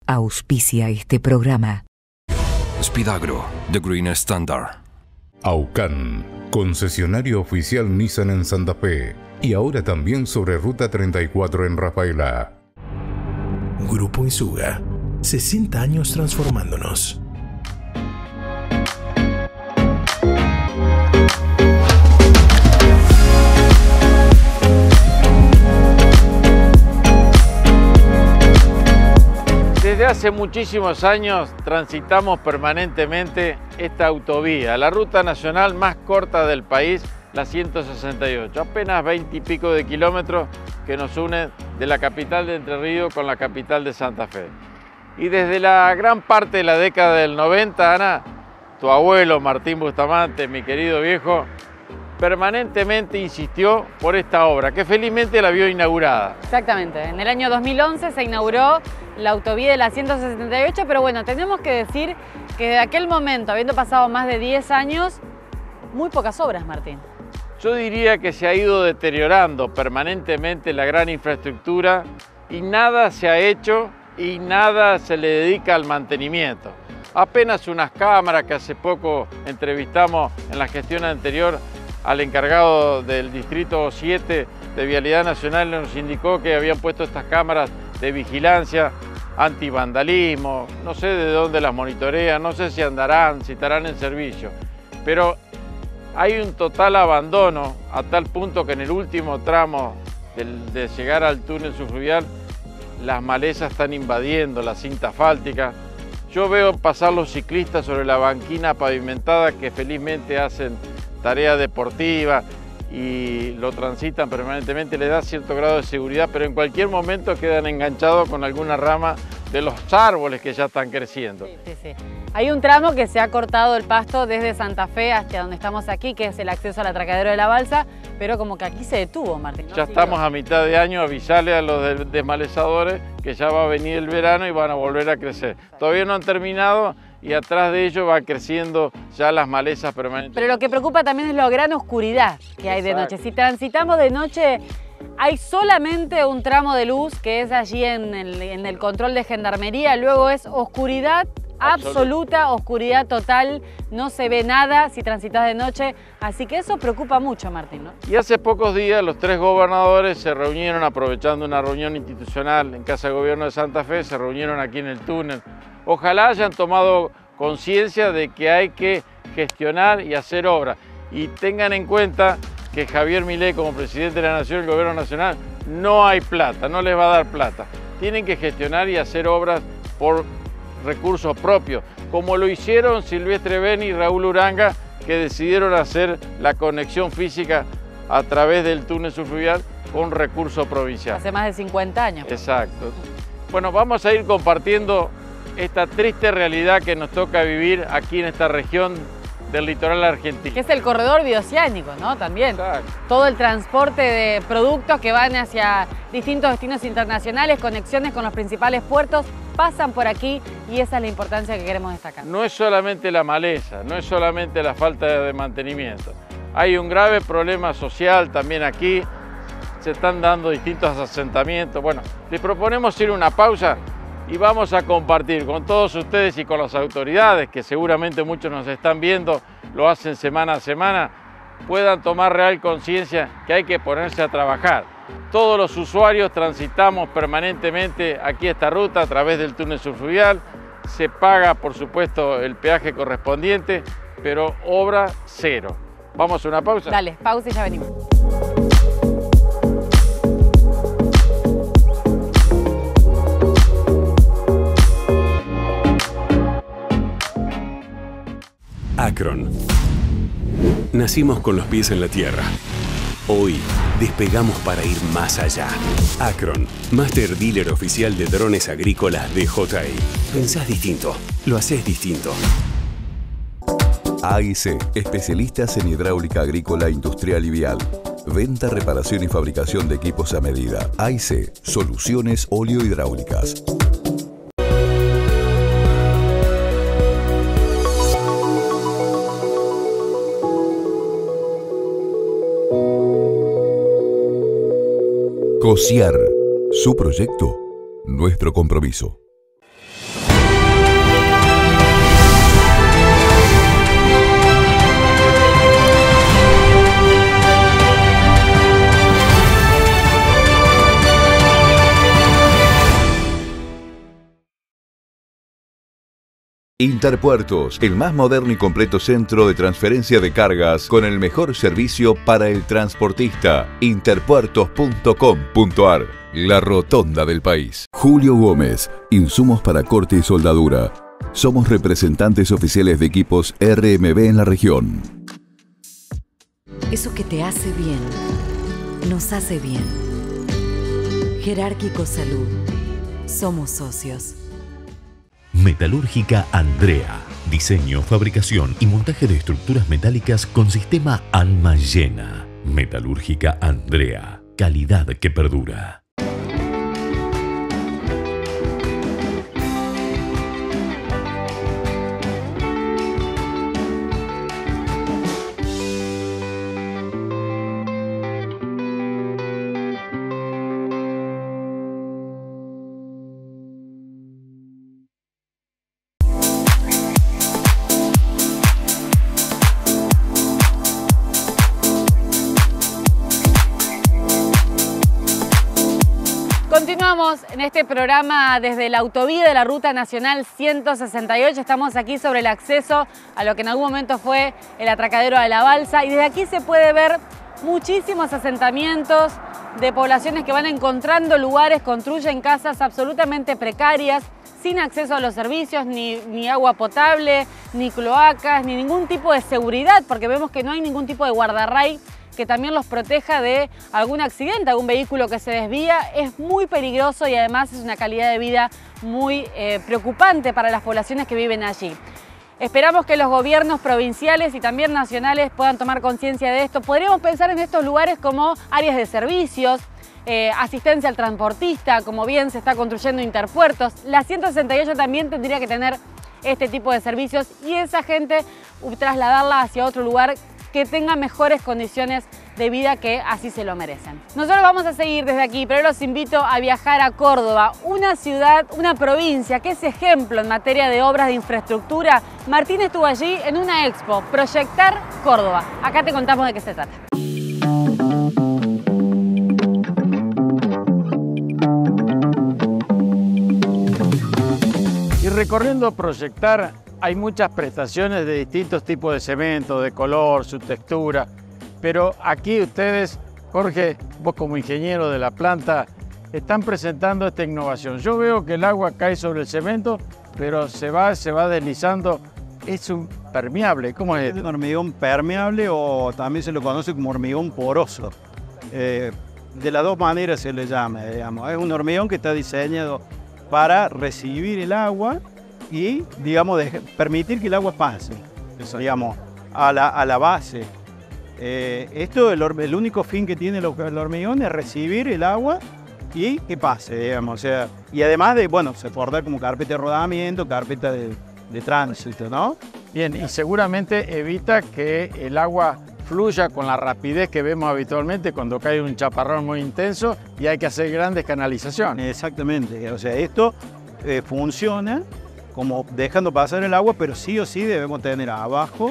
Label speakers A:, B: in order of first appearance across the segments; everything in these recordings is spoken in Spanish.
A: auspicia este programa.
B: Speedagro, The Green Standard.
C: Aucan, concesionario oficial Nissan en Santa Fe y ahora también sobre Ruta 34 en Rafaela.
D: Grupo Isuga, 60 años transformándonos.
E: Desde hace muchísimos años transitamos permanentemente esta autovía, la ruta nacional más corta del país, la 168, apenas 20 y pico de kilómetros que nos une de la capital de Entre Ríos con la capital de Santa Fe. Y desde la gran parte de la década del 90, Ana, tu abuelo Martín Bustamante, mi querido viejo, permanentemente insistió por esta obra, que felizmente la vio inaugurada.
F: Exactamente, en el año 2011 se inauguró la autovía de la 168, pero bueno, tenemos que decir que de aquel momento, habiendo pasado más de 10 años, muy pocas obras, Martín.
E: Yo diría que se ha ido deteriorando permanentemente la gran infraestructura y nada se ha hecho y nada se le dedica al mantenimiento. Apenas unas cámaras que hace poco entrevistamos en la gestión anterior al encargado del Distrito 7 de Vialidad Nacional, nos indicó que habían puesto estas cámaras de vigilancia antivandalismo, no sé de dónde las monitorean, no sé si andarán, si estarán en servicio, pero hay un total abandono a tal punto que en el último tramo de llegar al túnel subfluvial las malezas están invadiendo la cinta asfáltica. Yo veo pasar los ciclistas sobre la banquina pavimentada que felizmente hacen tarea deportiva y lo transitan permanentemente, les da cierto grado de seguridad, pero en cualquier momento quedan enganchados con alguna rama de los árboles que ya están creciendo.
F: Sí. Hay un tramo que se ha cortado el pasto desde Santa Fe hasta donde estamos aquí, que es el acceso al atracadero de la balsa, pero como que aquí se detuvo, Martín, ¿no?
E: Ya estamos a mitad de año, avisarle a los desmalezadores que ya va a venir el verano y van a volver a crecer. Todavía no han terminado y atrás de ellos van creciendo ya las malezas permanentes.
F: Pero lo que preocupa también es la gran oscuridad que hay de noche. Si transitamos de noche, hay solamente un tramo de luz que es allí en el control de gendarmería, luego es oscuridad absoluta, oscuridad total, no se ve nada si transitas de noche, así que eso preocupa mucho, Martín, ¿no?
E: Y hace pocos días los tres gobernadores se reunieron, aprovechando una reunión institucional en Casa de Gobierno de Santa Fe, se reunieron aquí en el túnel. Ojalá hayan tomado conciencia de que hay que gestionar y hacer obras. Y tengan en cuenta que Javier Milei, como presidente de la Nación, el Gobierno Nacional, no hay plata, no les va a dar plata. Tienen que gestionar y hacer obras por recursos propios, como lo hicieron Silvestre Beni y Raúl Uranga, que decidieron hacer la conexión física a través del túnel subfluvial con recursos provinciales.
F: Hace más de 50 años.
E: Exacto. Bueno, vamos a ir compartiendo esta triste realidad que nos toca vivir aquí en esta región del litoral argentino.
F: Que es el corredor bioceánico, ¿no? También.
E: Exacto.
F: Todo el transporte de productos que van hacia distintos destinos internacionales, conexiones con los principales puertos, pasan por aquí y esa es la importancia que queremos destacar.
E: No es solamente la maleza, no es solamente la falta de mantenimiento. Hay un grave problema social también aquí, se están dando distintos asentamientos. Bueno, les proponemos ir a una pausa y vamos a compartir con todos ustedes y con las autoridades, que seguramente muchos nos están viendo, lo hacen semana a semana, puedan tomar real conciencia que hay que ponerse a trabajar. Todos los usuarios transitamos permanentemente aquí esta ruta a través del túnel subfluvial, se paga por supuesto el peaje correspondiente, pero obra cero. ¿Vamos a una pausa?
F: Dale, pausa y ya venimos.
G: Acron. Nacimos con los pies en la tierra. Hoy despegamos para ir más allá. Acron, Master Dealer Oficial de Drones Agrícolas de DJI. Pensás distinto, lo haces distinto.
H: AIC, especialistas en hidráulica agrícola, industrial y vial. Venta, reparación y fabricación de equipos a medida. AIC, soluciones oleohidráulicas. COSIAR, su proyecto, nuestro compromiso. Interpuertos, el más moderno y completo centro de transferencia de cargas con el mejor servicio para el transportista. Interpuertos.com.ar, la rotonda del país. Julio Gómez, insumos para corte y soldadura. Somos representantes oficiales de equipos RMB en la región.
A: Eso que te hace bien, nos hace bien. Jerárquico Salud. Somos socios.
I: Metalúrgica Andrea. Diseño, fabricación y montaje de estructuras metálicas con sistema alma llena. Metalúrgica Andrea. Calidad que perdura.
F: Continuamos en este programa desde la autovía de la Ruta Nacional 168. Estamos aquí sobre el acceso a lo que en algún momento fue el atracadero de La Balsa y desde aquí se puede ver muchísimos asentamientos de poblaciones que van encontrando lugares, construyen casas absolutamente precarias, sin acceso a los servicios, ni agua potable, ni cloacas, ni ningún tipo de seguridad, porque vemos que no hay ningún tipo de guardarray que también los proteja de algún accidente, algún vehículo que se desvía. Es muy peligroso y además es una calidad de vida muy preocupante para las poblaciones que viven allí. Esperamos que los gobiernos provinciales y también nacionales puedan tomar conciencia de esto. Podríamos pensar en estos lugares como áreas de servicios, asistencia al transportista, como bien se está construyendo Interpuertos. La 168 también tendría que tener este tipo de servicios y esa gente trasladarla hacia otro lugar que tenga mejores condiciones de vida, que así se lo merecen. Nosotros vamos a seguir desde aquí, pero los invito a viajar a Córdoba, una ciudad, una provincia que es ejemplo en materia de obras de infraestructura. Martín estuvo allí en una expo, Proyectar Córdoba. Acá te contamos de qué se trata.
E: Y recorriendo Proyectar, hay muchas prestaciones de distintos tipos de cemento, de color, su textura, pero aquí ustedes, Jorge, vos como ingeniero de la planta, están presentando esta innovación. Yo veo que el agua cae sobre el cemento, pero se va deslizando. Es un permeable, ¿cómo es?
J: Es un hormigón permeable o también se lo conoce como hormigón poroso. De las dos maneras se le llama, digamos. Es un hormigón que está diseñado para recibir el agua y, digamos, permitir que el agua pase, digamos, a la base. Esto, el único fin que tiene el hormigón es recibir el agua y que pase, digamos. O sea, y además de, bueno, se porta como carpeta de rodamiento, carpeta de tránsito, ¿no?
E: Bien, y seguramente evita que el agua fluya con la rapidez que vemos habitualmente cuando cae un chaparrón muy intenso y hay que hacer grandes canalizaciones.
J: Exactamente, o sea, esto funciona como dejando pasar el agua, pero sí o sí debemos tener abajo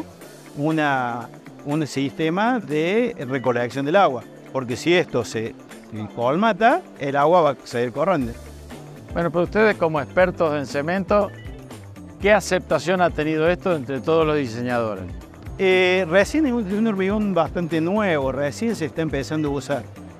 J: un sistema de recolección del agua, porque si esto se colmata, el agua va a seguir corriendo.
E: Bueno, pues ustedes como expertos en cemento, ¿qué aceptación ha tenido esto entre todos los diseñadores?
J: Recién es un hormigón bastante nuevo, recién se está empezando a usar.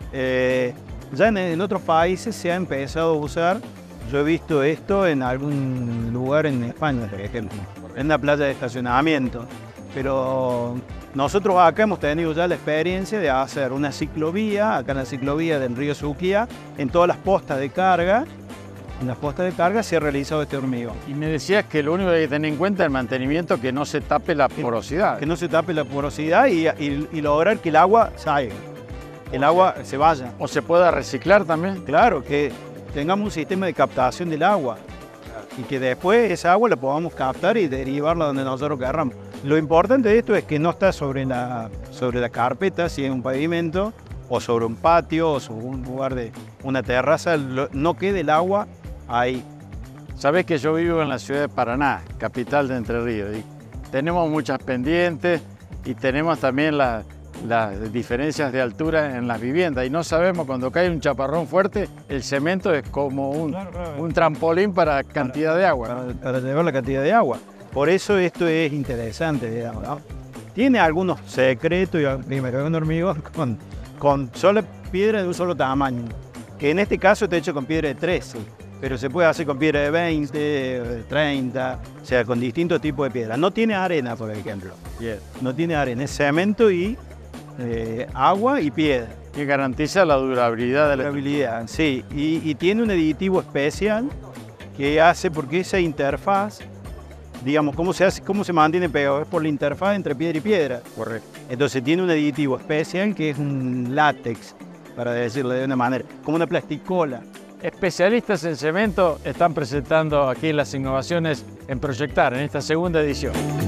J: Ya en otros países se ha empezado a usar. Yo he visto esto en algún lugar en España, por ejemplo, en una playa de estacionamiento. Pero nosotros acá hemos tenido ya la experiencia de hacer una ciclovía, acá en la ciclovía del río Suquía, en todas las postas de carga. En las postas de carga se ha realizado este hormigón.
E: Y me decías que lo único que hay que tener en cuenta es el mantenimiento, que no se tape la porosidad.
J: Que no se tape la porosidad y lograr que el agua salga, que el agua se vaya.
E: ¿O se pueda reciclar también?
J: Claro, que tengamos un sistema de captación del agua y que después esa agua la podamos captar y derivarla donde nosotros querramos. Lo importante de esto es que no está sobre la carpeta, si es un pavimento, o sobre un patio, o sobre un lugar de una terraza, no quede el agua ahí.
E: Sabés que yo vivo en la ciudad de Paraná, capital de Entre Ríos, y tenemos muchas pendientes y tenemos también las diferencias de altura en las viviendas y no sabemos, cuando cae un chaparrón fuerte, el cemento es como un trampolín para cantidad de agua.
J: Para llevar la cantidad de agua. Por eso esto es interesante, digamos, ¿no? Tiene algunos secretos, primero es un hormigón con sola piedra de un solo tamaño, que en este caso está hecho con piedra de 13, pero se puede hacer con piedra de 20, de 30, o sea, con distintos tipos de piedra. No tiene arena, por ejemplo. No tiene arena, es cemento y agua y piedra.
E: Que garantiza la durabilidad de la
J: durabilidad, sí. Y tiene un aditivo especial que hace, porque esa interfaz, digamos, cómo se mantiene pegado, es por la interfaz entre piedra y piedra.
E: Correcto.
J: Entonces tiene un aditivo especial que es un látex, para decirlo de una manera, como una plasticola.
E: Especialistas en cemento están presentando aquí las innovaciones en Proyectar, en esta segunda edición.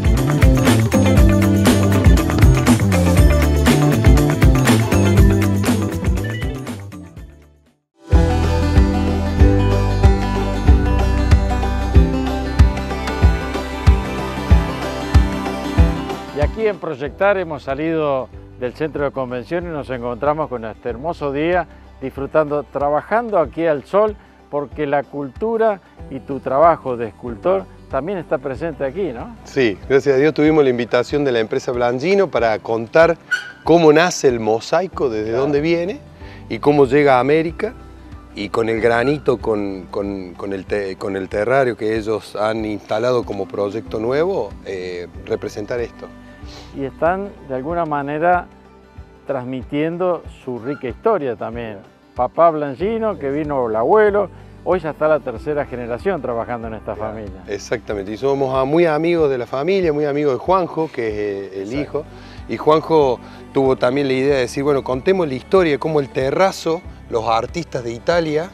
E: Y aquí en Proyectar hemos salido del centro de convención y nos encontramos con este hermoso día, disfrutando, trabajando aquí al sol, porque la cultura y tu trabajo de escultor también está presente aquí, ¿no?
K: Sí, gracias a Dios tuvimos la invitación de la empresa Blangino para contar cómo nace el mosaico, desde dónde viene y cómo llega a América, y con el granito, con el terrario que ellos han instalado como proyecto nuevo, representar esto.
E: Y están de alguna manera transmitiendo su rica historia también. Papá Blangino, que vino el abuelo, hoy ya está la tercera generación trabajando en esta familia.
K: Exactamente, y somos muy amigos de la familia, muy amigos de Juanjo, que es el hijo, y Juanjo tuvo también la idea de decir, bueno, contemos la historia de cómo el terrazo, los artistas de Italia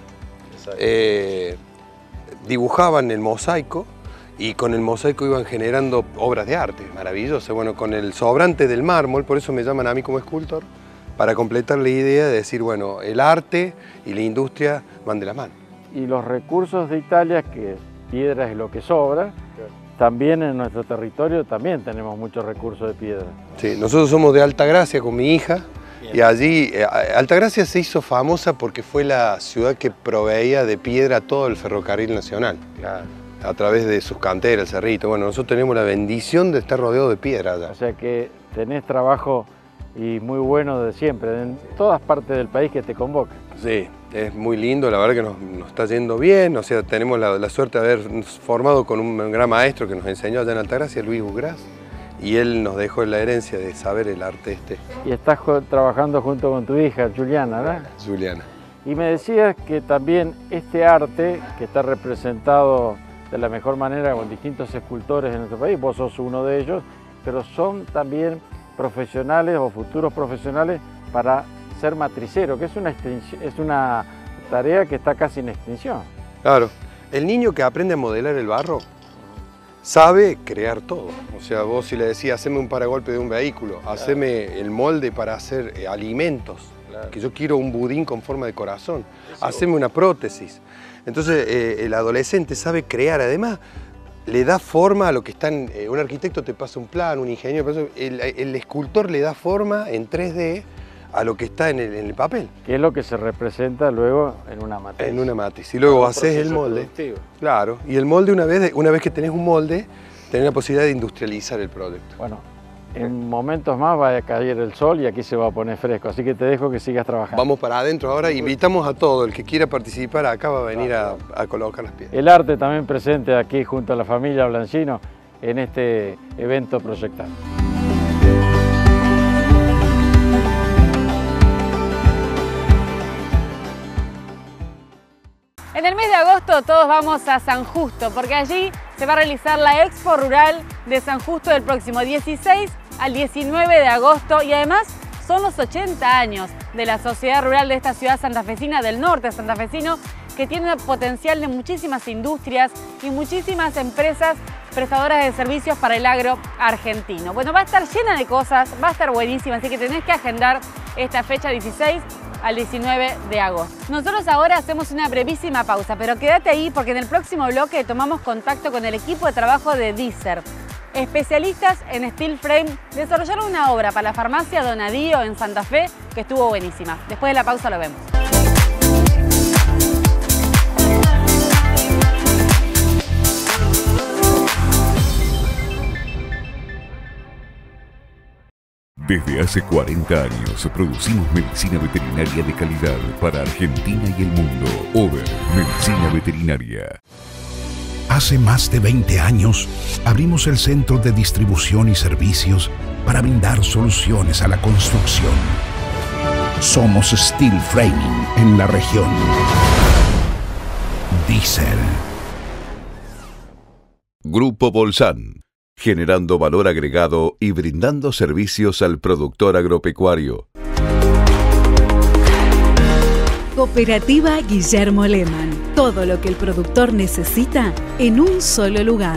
K: dibujaban el mosaico, y con el mosaico iban generando obras de arte maravillosas. Bueno, con el sobrante del mármol, por eso me llaman a mí como escultor, para completar la idea de decir, bueno, el arte y la industria van de la mano.
E: Y los recursos de Italia, que piedra es lo que sobra, también en nuestro territorio también tenemos muchos recursos de piedra.
K: Sí, nosotros somos de Altagracia con mi hija. Bien. Y allí, Altagracia se hizo famosa porque fue la ciudad que proveía de piedra a todo el ferrocarril nacional. Claro. A través de sus canteras, el cerrito. Bueno, nosotros tenemos la bendición de estar rodeados de piedra allá.
E: O sea que tenés trabajo y muy bueno de siempre, en todas partes del país que te convocan.
K: Sí, es muy lindo, la verdad que nos está yendo bien, o sea, tenemos la suerte de habernos formado con un gran maestro que nos enseñó allá en Altagracia, Luis Ugraz, y él nos dejó la herencia de saber el arte este.
E: Y estás trabajando junto con tu hija, Juliana, ¿verdad?
K: Juliana.
E: Y me decías que también este arte, que está representado de la mejor manera con distintos escultores en nuestro país, vos sos uno de ellos, pero son también profesionales o futuros profesionales para ser matricero, que es una tarea que está casi en extinción.
K: Claro, el niño que aprende a modelar el barro sabe crear todo. O sea, vos si le decís, haceme un paragolpe de un vehículo, claro, haceme el molde para hacer alimentos, claro, que yo quiero un budín con forma de corazón, haceme una prótesis. Entonces el adolescente sabe crear, además le da forma a lo que están, un arquitecto te pasa un plan, un ingeniero, el escultor le da forma en 3D a lo que está en el papel.
E: Que es lo que se representa luego en una matriz.
K: En una matriz. Y luego haces el molde. Productivo. Claro. Y el molde, una vez que tenés un molde, tenés la posibilidad de industrializar el producto.
E: Bueno, en momentos más va a caer el sol y aquí se va a poner fresco, así que te dejo que sigas trabajando.
K: Vamos para adentro ahora, invitamos a todo el que quiera participar acá va a venir a colocar las piedras.
E: El arte también presente aquí junto a la familia Blangino en este evento Proyectar.
F: En el mes de agosto todos vamos a San Justo, porque allí se va a realizar la Expo Rural de San Justo del próximo 16 al 19 de agosto y además son los 80 años de la sociedad rural de esta ciudad santafesina, del norte santafesino, que tiene potencial de muchísimas industrias y muchísimas empresas prestadoras de servicios para el agro argentino. Bueno, va a estar llena de cosas, va a estar buenísima, así que tenés que agendar esta fecha 16 al 19 de agosto. Nosotros ahora hacemos una brevísima pausa, pero quédate ahí porque en el próximo bloque tomamos contacto con el equipo de trabajo de Diser. Especialistas en steel frame desarrollaron una obra para la farmacia Donadío en Santa Fe que estuvo buenísima. Después de la pausa lo vemos.
L: Desde hace 40 años producimos medicina veterinaria de calidad para Argentina y el mundo. Over Medicina Veterinaria.
M: Hace más de 20 años abrimos el Centro de Distribución y Servicios para brindar soluciones a la construcción. Somos Steel Framing en la región. Diesel.
H: Grupo Bolsan, generando valor agregado y brindando servicios al productor agropecuario.
N: Cooperativa Guillermo Lehmann. Todo lo que el productor necesita en un solo lugar.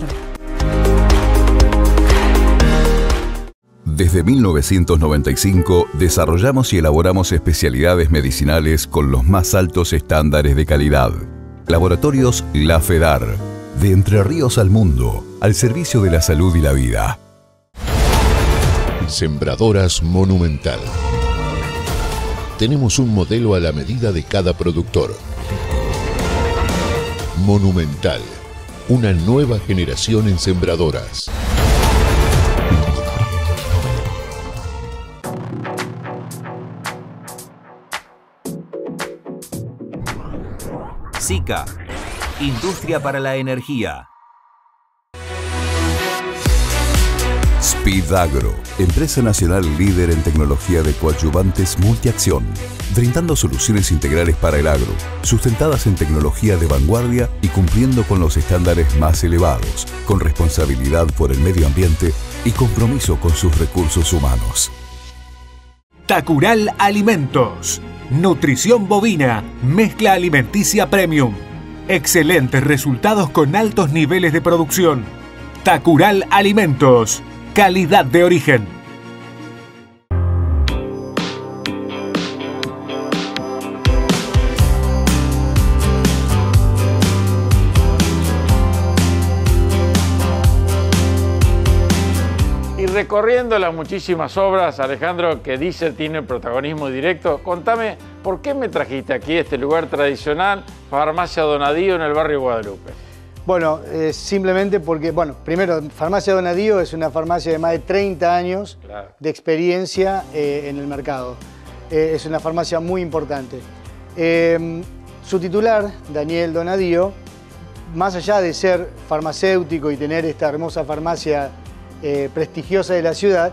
H: Desde 1995 desarrollamos y elaboramos especialidades medicinales con los más altos estándares de calidad. Laboratorios La Fedar, de Entre Ríos al mundo, al servicio de la salud y la vida.
O: Sembradoras Monumental. Tenemos un modelo a la medida de cada productor. Monumental, una nueva generación en sembradoras.
P: SICA, Industria para la Energía.
H: Speed Agro, empresa nacional líder en tecnología de coadyuvantes multiacción, brindando soluciones integrales para el agro, sustentadas en tecnología de vanguardia y cumpliendo con los estándares más elevados, con responsabilidad por el medio ambiente y compromiso con sus recursos humanos.
Q: Tacural Alimentos. Nutrición bovina, mezcla alimenticia premium. Excelentes resultados con altos niveles de producción. Tacural Alimentos. Calidad de origen.
E: Y recorriendo las muchísimas obras, Alejandro, que Diesel tiene protagonismo directo, contame, ¿por qué me trajiste aquí a este lugar tradicional, Farmacia Donadío, en el barrio Guadalupe?
R: Bueno, simplemente porque, primero, Farmacia Donadío es una farmacia de más de 30 años de experiencia en el mercado. Es una farmacia muy importante. Su titular, Daniel Donadío, más allá de ser farmacéutico y tener esta hermosa farmacia prestigiosa de la ciudad,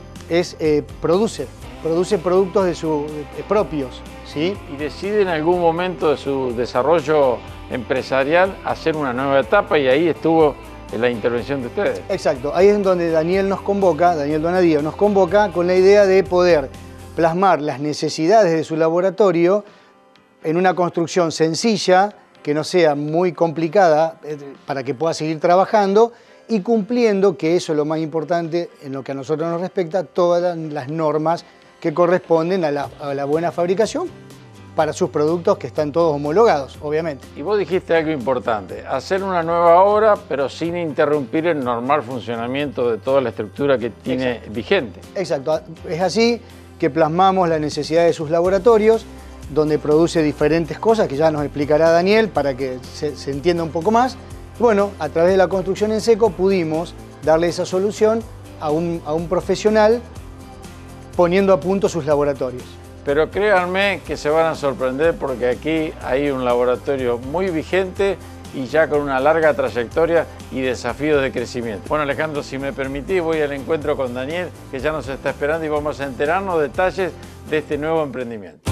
R: produce productos propios, ¿sí?
E: Y decide en algún momento de su desarrollo empresarial hacer una nueva etapa, y ahí estuvo la intervención de ustedes.
R: Exacto, ahí es donde Daniel Donadío nos convoca con la idea de poder plasmar las necesidades de su laboratorio en una construcción sencilla, que no sea muy complicada para que pueda seguir trabajando y cumpliendo, que eso es lo más importante en lo que a nosotros nos respecta, todas las normas que corresponden a la buena fabricación para sus productos, que están todos homologados, obviamente.
E: Y vos dijiste algo importante, hacer una nueva obra, pero sin interrumpir el normal funcionamiento de toda la estructura que tiene vigente.
R: Exacto, es así que plasmamos la necesidad de sus laboratorios, donde produce diferentes cosas, que ya nos explicará Daniel para que se entienda un poco más. Bueno, a través de la construcción en seco pudimos darle esa solución a un profesional poniendo a punto sus laboratorios.
E: Pero créanme que se van a sorprender, porque aquí hay un laboratorio muy vigente y ya con una larga trayectoria y desafíos de crecimiento. Bueno, Alejandro, si me permitís, voy al encuentro con Daniel, que ya nos está esperando, y vamos a enterarnos detalles de este nuevo emprendimiento.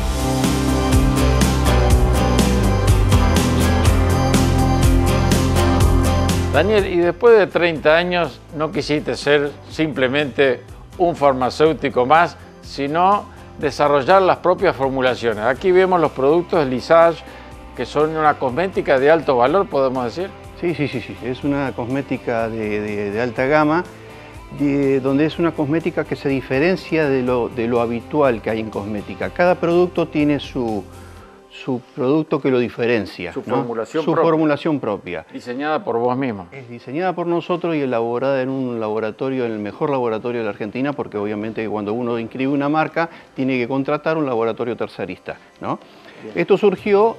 E: Daniel, y después de 30 años no quisiste ser simplemente un farmacéutico más, sino desarrollar las propias formulaciones. Aquí vemos los productos Lisage, que son una cosmética de alto valor, podemos decir.
S: Sí. Es una cosmética de alta gama, donde es una cosmética que se diferencia de lo habitual que hay en cosmética. Cada producto tiene su producto que lo diferencia.
E: Su
S: formulación propia.
E: Diseñada por vos mismo.
S: Es diseñada por nosotros y elaborada en un laboratorio, en el mejor laboratorio de la Argentina, porque obviamente cuando uno inscribe una marca tiene que contratar un laboratorio tercerista, ¿no? Esto surgió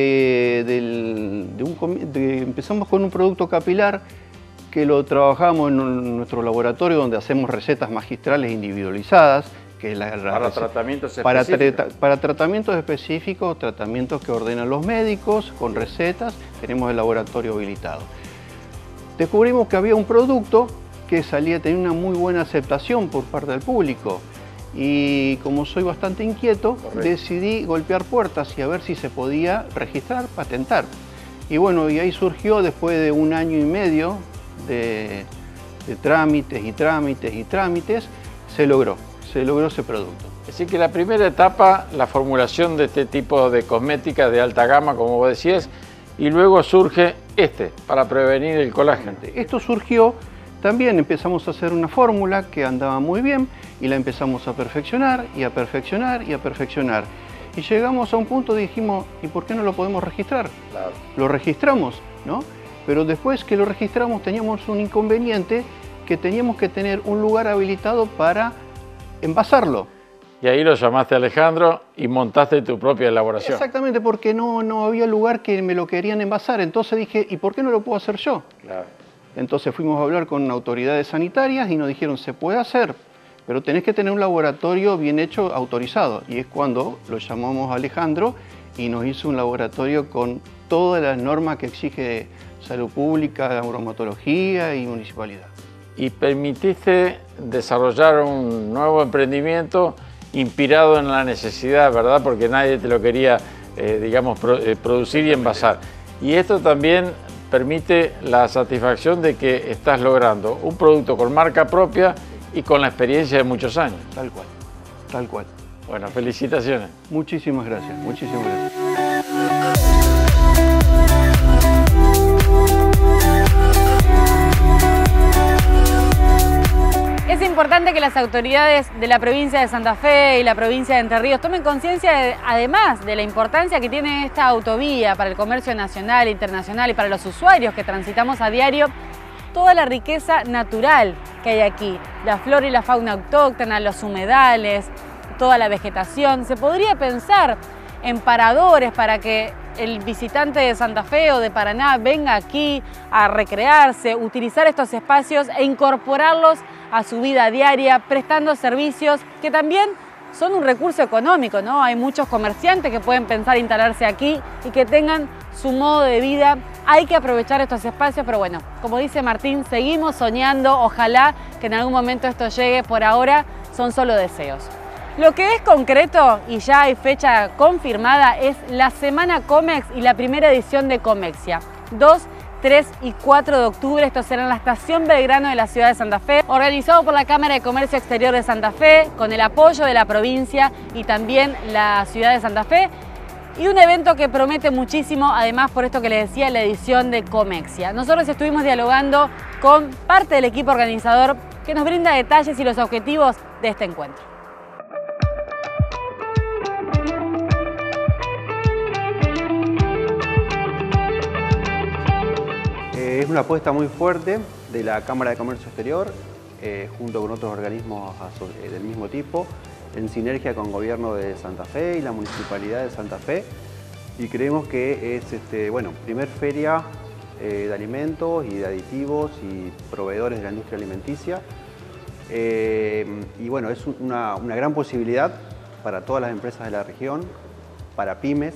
S: empezamos con un producto capilar que lo trabajamos en nuestro laboratorio, donde hacemos recetas magistrales individualizadas, que es
E: para tratamientos específicos.
S: Para tratamientos específicos, tratamientos que ordenan los médicos, con recetas, tenemos el laboratorio habilitado. Descubrimos que había un producto que tenía una muy buena aceptación por parte del público. Y como soy bastante inquieto, decidí golpear puertas y a ver si se podía registrar, patentar. Y bueno, y ahí surgió, después de 1 año y medio de trámites y trámites y trámites, se logró ese producto.
E: Así que la primera etapa, la formulación de este tipo de cosmética de alta gama, como vos decías, y luego surge para prevenir el colágeno.
S: Esto surgió, también empezamos a hacer una fórmula que andaba muy bien y la empezamos a perfeccionar y a perfeccionar y a perfeccionar. Y llegamos a un punto, dijimos, ¿y por qué no lo podemos registrar?
E: Claro.
S: Lo registramos, ¿no? Pero después que lo registramos teníamos un inconveniente, que teníamos que tener un lugar habilitado para envasarlo.
E: Y ahí lo llamaste a Alejandro y montaste tu propia elaboración.
S: Exactamente, porque no había lugar que me lo querían envasar. Entonces dije, ¿y por qué no lo puedo hacer yo?
E: Claro.
S: Entonces fuimos a hablar con autoridades sanitarias y nos dijeron, se puede hacer, pero tenés que tener un laboratorio bien hecho, autorizado. Y es cuando lo llamamos a Alejandro y nos hizo un laboratorio con todas las normas que exige salud pública, bromatología y municipalidad.
E: Y permitiste desarrollar un nuevo emprendimiento inspirado en la necesidad, ¿verdad? Porque nadie te lo quería, digamos, producir y envasar. Y esto también permite la satisfacción de que estás logrando un producto con marca propia y con la experiencia de muchos años.
S: Tal cual, tal cual.
E: Bueno, felicitaciones.
S: Muchísimas gracias, muchísimas gracias.
F: Es importante que las autoridades de la provincia de Santa Fe y la provincia de Entre Ríos tomen conciencia, además de la importancia que tiene esta autovía para el comercio nacional, internacional y para los usuarios que transitamos a diario, toda la riqueza natural que hay aquí, la flora y la fauna autóctona, los humedales, toda la vegetación. Se podría pensar en paradores para que el visitante de Santa Fe o de Paraná venga aquí a recrearse, utilizar estos espacios e incorporarlos a su vida diaria, prestando servicios que también son un recurso económico, ¿no? Hay muchos comerciantes que pueden pensar instalarse aquí y que tengan su modo de vida. Hay que aprovechar estos espacios, pero bueno, como dice Martín, seguimos soñando, ojalá que en algún momento esto llegue. Por ahora son solo deseos. Lo que es concreto y ya hay fecha confirmada es la Semana Comex y la primera edición de Comexia. 2, 3 y 4 de octubre, esto será en la Estación Belgrano de la ciudad de Santa Fe, organizado por la Cámara de Comercio Exterior de Santa Fe, con el apoyo de la provincia y también la ciudad de Santa Fe. Y un evento que promete muchísimo, además por esto que les decía, la edición de Comexia. Nosotros estuvimos dialogando con parte del equipo organizador que nos brinda detalles y los objetivos de este encuentro.
S: Es una apuesta muy fuerte de la Cámara de Comercio Exterior, junto con otros organismos del mismo tipo, en sinergia con el Gobierno de Santa Fe y la Municipalidad de Santa Fe. Y creemos que es, primer feria de alimentos y de aditivos y proveedores de la industria alimenticia. Y bueno, es una gran posibilidad para todas las empresas de la región, para pymes,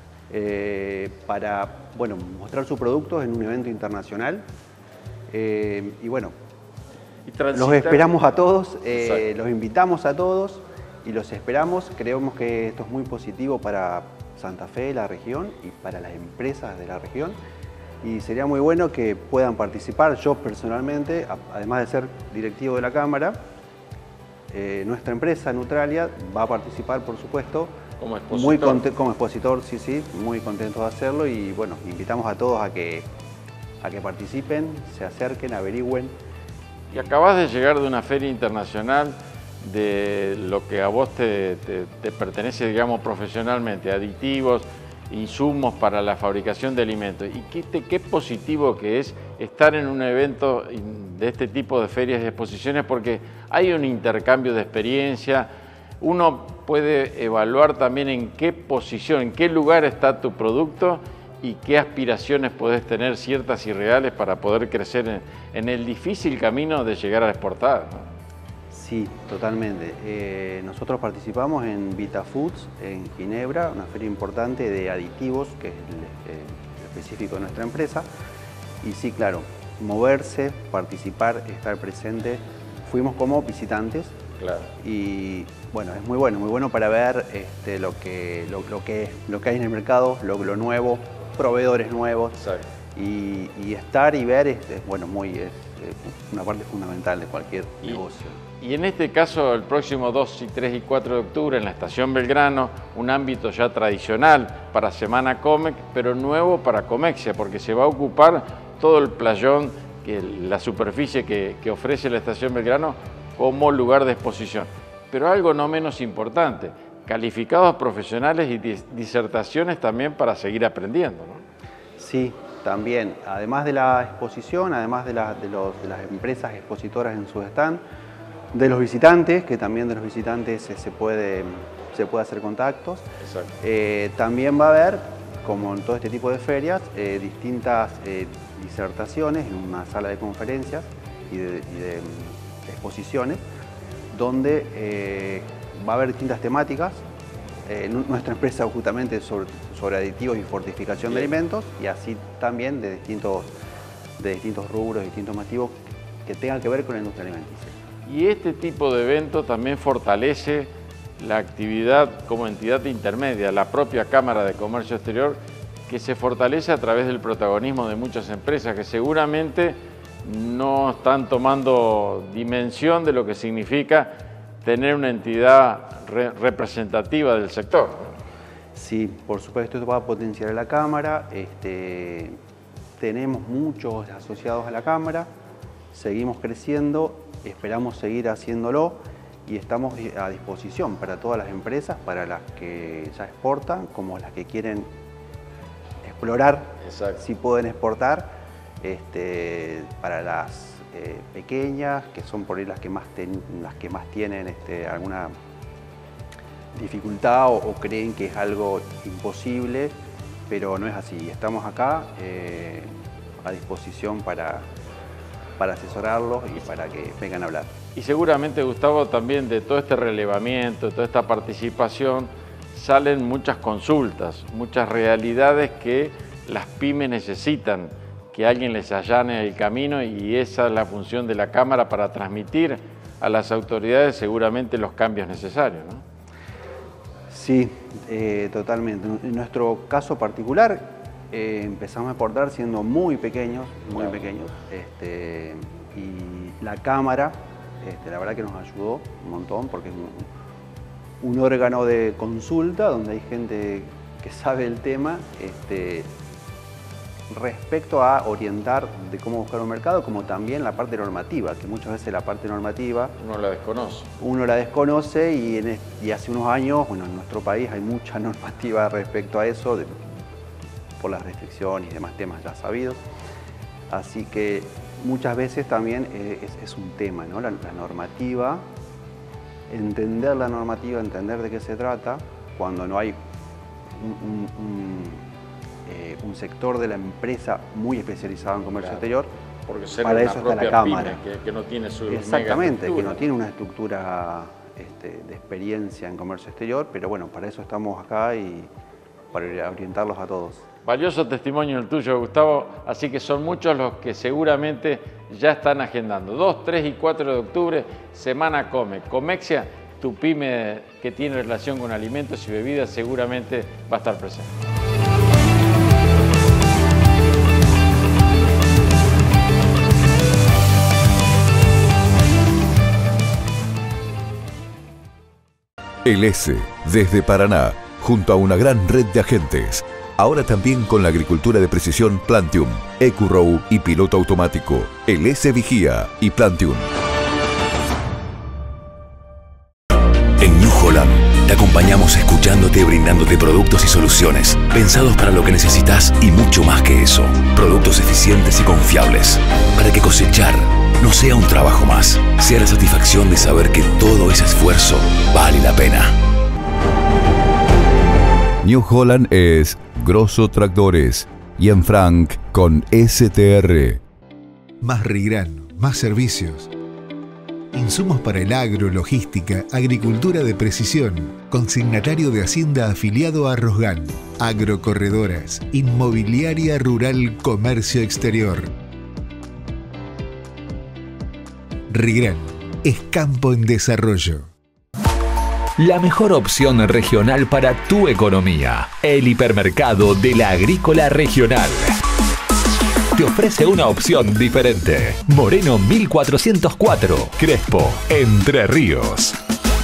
S: para mostrar sus productos en un evento internacional. Y bueno, los esperamos a todos, los invitamos a todos y los esperamos. Creemos que esto es muy positivo para Santa Fe, la región, y para las empresas de la región. Y sería muy bueno que puedan participar. Yo personalmente, además de ser directivo de la Cámara, nuestra empresa Nutralia va a participar, por supuesto,
E: como expositor.
S: Como expositor, sí, muy contento de hacerlo. Y bueno, invitamos a todos a que participen, se acerquen, averigüen.
E: Y acabas de llegar de una feria internacional de lo que a vos te pertenece, digamos, profesionalmente, aditivos, insumos para la fabricación de alimentos. Y qué positivo que es estar en un evento de este tipo de ferias y exposiciones, porque hay un intercambio de experiencia. Uno puede evaluar también en qué posición, en qué lugar está tu producto y qué aspiraciones podés tener, ciertas y reales, para poder crecer en el difícil camino de llegar a exportar, ¿no?
S: Sí, totalmente. Nosotros participamos en VitaFoods en Ginebra, una feria importante de aditivos, que es el específico de nuestra empresa. Y sí, claro, moverse, participar, estar presente. Fuimos como visitantes.
E: Claro.
S: Y bueno, es muy bueno para ver lo que hay en el mercado, lo nuevo, proveedores nuevos.
E: Exacto.
S: Y estar y ver es una parte fundamental de cualquier negocio.
E: Y en este caso, el próximo 2, 3 y 4 de octubre en la Estación Belgrano, un ámbito ya tradicional para Semana Comec, pero nuevo para Comexia, porque se va a ocupar todo el playón, la superficie que ofrece la Estación Belgrano como lugar de exposición. Pero algo no menos importante, calificados profesionales y disertaciones también para seguir aprendiendo, ¿no?
S: Sí, también. Además de la exposición, además de las empresas expositoras en su stand, de los visitantes, que también de los visitantes se puede hacer contactos.
E: Exacto.
S: También va a haber, como en todo este tipo de ferias, distintas disertaciones en una sala de conferencias y de exposiciones, donde va a haber distintas temáticas. Nuestra empresa justamente sobre aditivos y fortificación de alimentos, y así también de distintos rubros, distintos motivos que tengan que ver con la industria alimenticia.
E: Y este tipo de evento también fortalece la actividad como entidad intermedia, la propia Cámara de Comercio Exterior, que se fortalece a través del protagonismo de muchas empresas que seguramente no están tomando dimensión de lo que significa tener una entidad representativa del sector.
S: Sí, por supuesto, esto va a potenciar la Cámara. Tenemos muchos asociados a la Cámara, seguimos creciendo, esperamos seguir haciéndolo y estamos a disposición para todas las empresas, para las que ya exportan, como las que quieren explorar.
E: Exacto.
S: Si pueden exportar, para las pequeñas, que son por ahí las que más tienen alguna dificultad o creen que es algo imposible, pero no es así. Estamos acá a disposición para asesorarlos y para que vengan a hablar.
E: Y seguramente, Gustavo, también de todo este relevamiento, de toda esta participación, salen muchas consultas, muchas realidades que las pymes necesitan, que alguien les allane el camino, y esa es la función de la Cámara para transmitir a las autoridades seguramente los cambios necesarios, ¿no?
S: Sí, totalmente. En nuestro caso particular, empezamos a exportar siendo muy pequeños, y la Cámara, la verdad que nos ayudó un montón, porque es un órgano de consulta donde hay gente que sabe el tema, respecto a orientar de cómo buscar un mercado, como también la parte normativa, que muchas veces la parte normativa
E: uno la desconoce.
S: Uno la desconoce y hace unos años, bueno, en nuestro país hay mucha normativa respecto a eso, por las restricciones y demás temas ya sabidos. Así que muchas veces también es un tema, ¿no? La normativa, entender la normativa, entender de qué se trata, cuando no hay un sector de la empresa muy especializado en comercio exterior.
E: Porque ser
S: para
E: una
S: eso está la
E: propia
S: Cámara.
E: pyme, que no tiene su
S: Exactamente, que no tiene una estructura de experiencia en comercio exterior, pero bueno, para eso estamos acá y para orientarlos a todos.
E: Valioso testimonio el tuyo, Gustavo, así que son muchos los que seguramente ya están agendando. 2, 3 y 4 de octubre, Semana Come. Comexia, tu pyme que tiene relación con alimentos y bebidas, seguramente va a estar presente.
H: El S, desde Paraná, junto a una gran red de agentes. Ahora también con la agricultura de precisión Plantium, EcoRow y piloto automático. El S Vigía y Plantium.
G: En New Holland te acompañamos escuchándote y brindándote productos y soluciones pensados para lo que necesitas y mucho más que eso. Productos eficientes y confiables para que cosechar no sea un trabajo más, sea la satisfacción de saber que todo ese esfuerzo vale la pena.
H: New Holland es Grosso Tractores y en Frank con STR.
T: Más Rigrano, más servicios. Insumos para el agro, logística, agricultura de precisión. Consignatario de Hacienda afiliado a Rosgan. Agrocorredoras. Inmobiliaria rural, comercio exterior. Rigran. Es campo en desarrollo.
U: La mejor opción regional para tu economía. El hipermercado de la Agrícola Regional. Te ofrece una opción diferente. Moreno 1404, Crespo, Entre Ríos.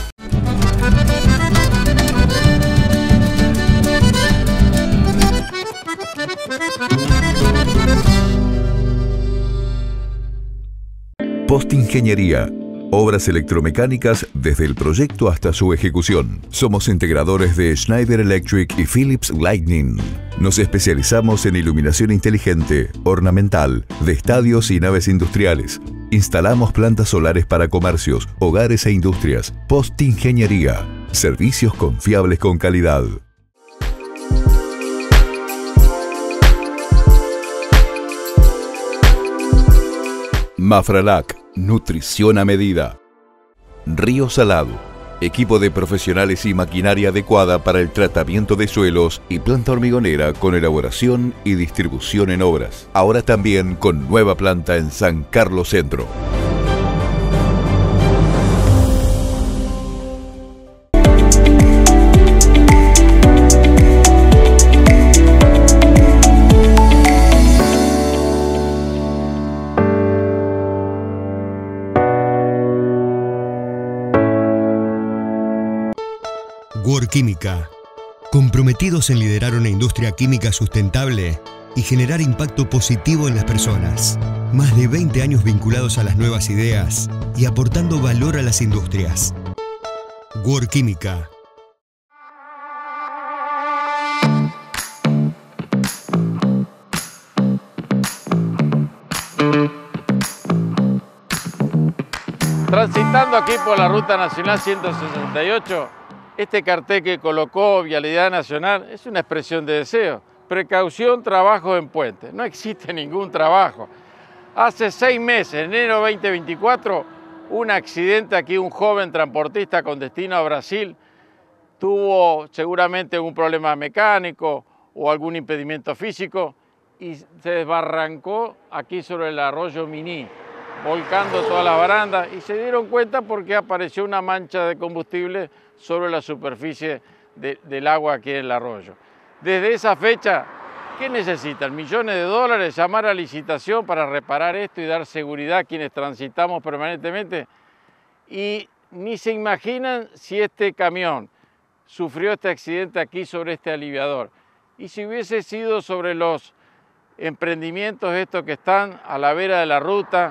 H: Postingeniería. Obras electromecánicas desde el proyecto hasta su ejecución. Somos integradores de Schneider Electric y Philips Lightning. Nos especializamos en iluminación inteligente, ornamental, de estadios y naves industriales. Instalamos plantas solares para comercios, hogares e industrias. Postingeniería. Servicios confiables con calidad. Mafralac. Nutrición a medida. Río Salado. Equipo de profesionales y maquinaria adecuada para el tratamiento de suelos y planta hormigonera con elaboración y distribución en obras. Ahora también con nueva planta en San Carlos Centro.
V: Química, comprometidos en liderar una industria química sustentable y generar impacto positivo en las personas. Más de 20 años vinculados a las nuevas ideas y aportando valor a las industrias. Química.
E: Transitando aquí por la Ruta Nacional 168, este cartel que colocó Vialidad Nacional es una expresión de deseo. Precaución, trabajo en puente. No existe ningún trabajo. Hace 6 meses, en enero 2024, un accidente aquí, un joven transportista con destino a Brasil, tuvo seguramente un problema mecánico o algún impedimento físico y se desbarrancó aquí sobre el arroyo Miní, volcando toda la baranda, y se dieron cuenta porque apareció una mancha de combustible sobre la superficie del agua aquí en el arroyo. Desde esa fecha, ¿qué necesitan? Millones de dólares, llamar a licitación para reparar esto y dar seguridad a quienes transitamos permanentemente. Y ni se imaginan si este camión sufrió este accidente aquí sobre este aliviador. Y si hubiese sido sobre los emprendimientos estos que están a la vera de la ruta,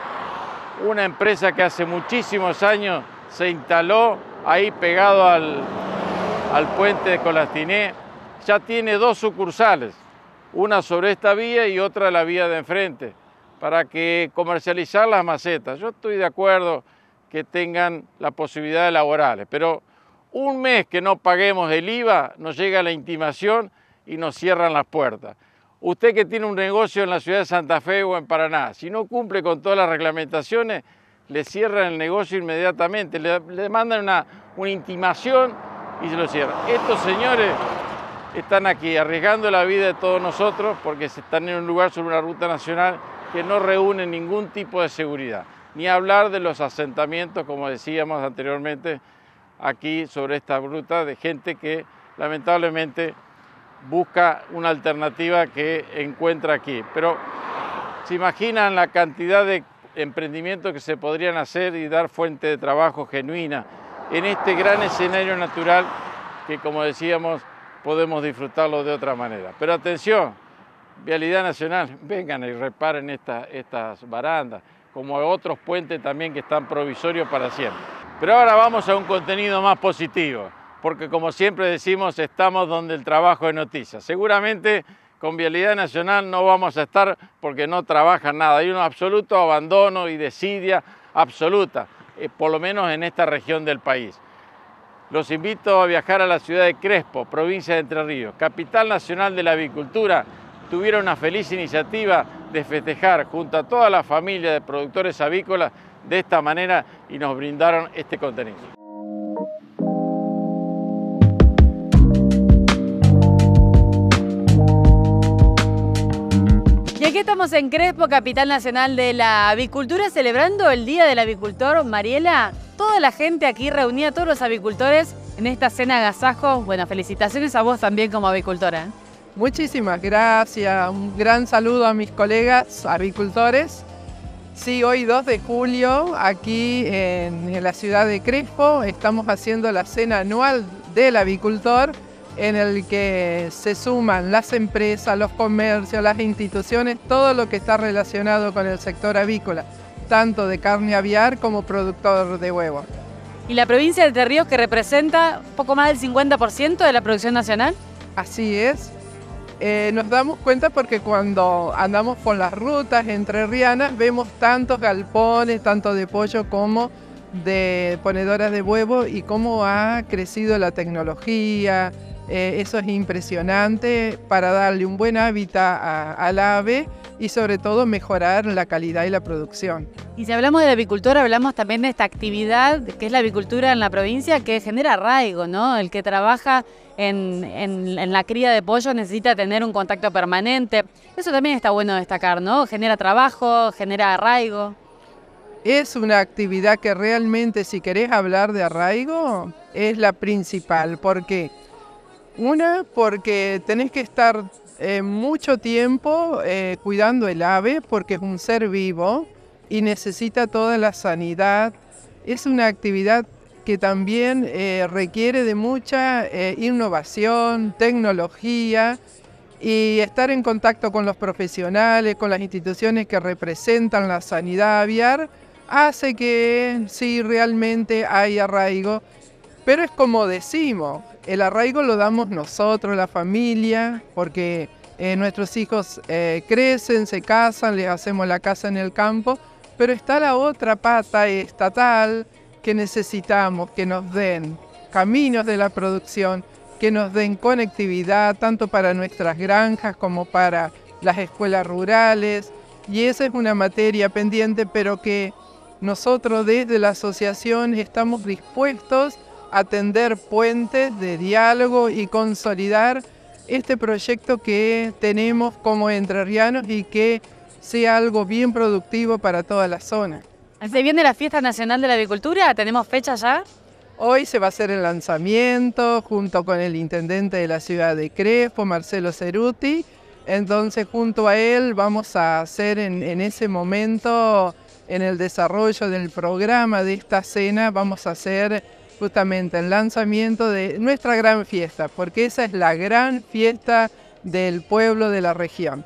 E: una empresa que hace muchísimos años se instaló ahí pegado al puente de Colastiné, ya tiene 2 sucursales, una sobre esta vía y otra la vía de enfrente, para que comercializar las macetas. Yo estoy de acuerdo que tengan la posibilidad de laborales, pero un mes que no paguemos el IVA, nos llega la intimación y nos cierran las puertas. Usted que tiene un negocio en la ciudad de Santa Fe o en Paraná, si no cumple con todas las reglamentaciones, le cierran el negocio inmediatamente, le mandan una intimación y se lo cierran. Estos señores están aquí arriesgando la vida de todos nosotros porque están en un lugar sobre una ruta nacional que no reúne ningún tipo de seguridad. Ni hablar de los asentamientos, como decíamos anteriormente, aquí sobre esta ruta, de gente que lamentablemente busca una alternativa que encuentra aquí. Pero se imaginan la cantidad de emprendimientos que se podrían hacer y dar fuente de trabajo genuina en este gran escenario natural que, como decíamos, podemos disfrutarlo de otra manera. Pero atención, Vialidad Nacional, vengan y reparen estas barandas, como otros puentes también que están provisorios para siempre. Pero ahora vamos a un contenido más positivo, porque como siempre decimos, estamos donde el trabajo es noticia. Seguramente con Vialidad Nacional no vamos a estar porque no trabajan nada. Hay un absoluto abandono y desidia absoluta, por lo menos en esta región del país. Los invito a viajar a la ciudad de Crespo, provincia de Entre Ríos, capital nacional de la avicultura. Tuvieron una feliz iniciativa de festejar junto a toda la familia de productores avícolas de esta manera y nos brindaron este contenido.
F: Y aquí estamos en Crespo, capital nacional de la avicultura, celebrando el Día del Avicultor. Mariela, toda la gente aquí reunida, todos los avicultores en esta cena agasajo. Bueno, felicitaciones a vos también como avicultora.
B: Muchísimas gracias, un gran saludo a mis colegas avicultores. Sí, hoy 2 de julio, aquí en la ciudad de Crespo, estamos haciendo la cena anual del avicultor, en el que se suman las empresas, los comercios, las instituciones, todo lo que está relacionado con el sector avícola, tanto de carne aviar como productor de huevo.
F: ¿Y la provincia de Entre Ríos, que representa un poco más del 50% de la producción nacional?
B: Así es. Nos damos cuenta porque cuando andamos por las rutas entrerrianas vemos tantos galpones, tanto de pollo como de ponedoras de huevo, y cómo ha crecido la tecnología. Eso es impresionante para darle un buen hábitat al ave y sobre todo mejorar la calidad y la producción.
F: Y si hablamos de la avicultura, hablamos también de esta actividad que es la avicultura en la provincia, que genera arraigo, ¿no? El que trabaja en la cría de pollo necesita tener un contacto permanente. Eso también está bueno destacar, ¿no? Genera trabajo, genera arraigo.
B: Es una actividad que realmente, si querés hablar de arraigo, es la principal. ¿Por qué? Una, porque tenés que estar mucho tiempo cuidando el ave, porque es un ser vivo y necesita toda la sanidad. Es una actividad que también requiere de mucha innovación, tecnología, y estar en contacto con los profesionales, con las instituciones que representan la sanidad aviar, hace que sí, realmente hay arraigo. Pero es como decimos, el arraigo lo damos nosotros, la familia, porque nuestros hijos crecen, se casan, les hacemos la casa en el campo, pero está la otra pata estatal que necesitamos, que nos den caminos de la producción, que nos den conectividad tanto para nuestras granjas como para las escuelas rurales, y esa es una materia pendiente, pero que nosotros desde la asociación estamos dispuestos a tender puentes de diálogo y consolidar este proyecto que tenemos como entrerrianos y que sea algo bien productivo para toda la zona.
F: ¿Se viene la Fiesta Nacional de la Avicultura? ¿Tenemos fecha ya?
B: Hoy se va a hacer el lanzamiento junto con el intendente de la ciudad de Crespo, Marcelo Ceruti. Entonces, junto a él vamos a hacer en ese momento, en el desarrollo del programa de esta cena, vamos a hacer justamente el lanzamiento de nuestra gran fiesta, porque esa es la gran fiesta del pueblo de la región.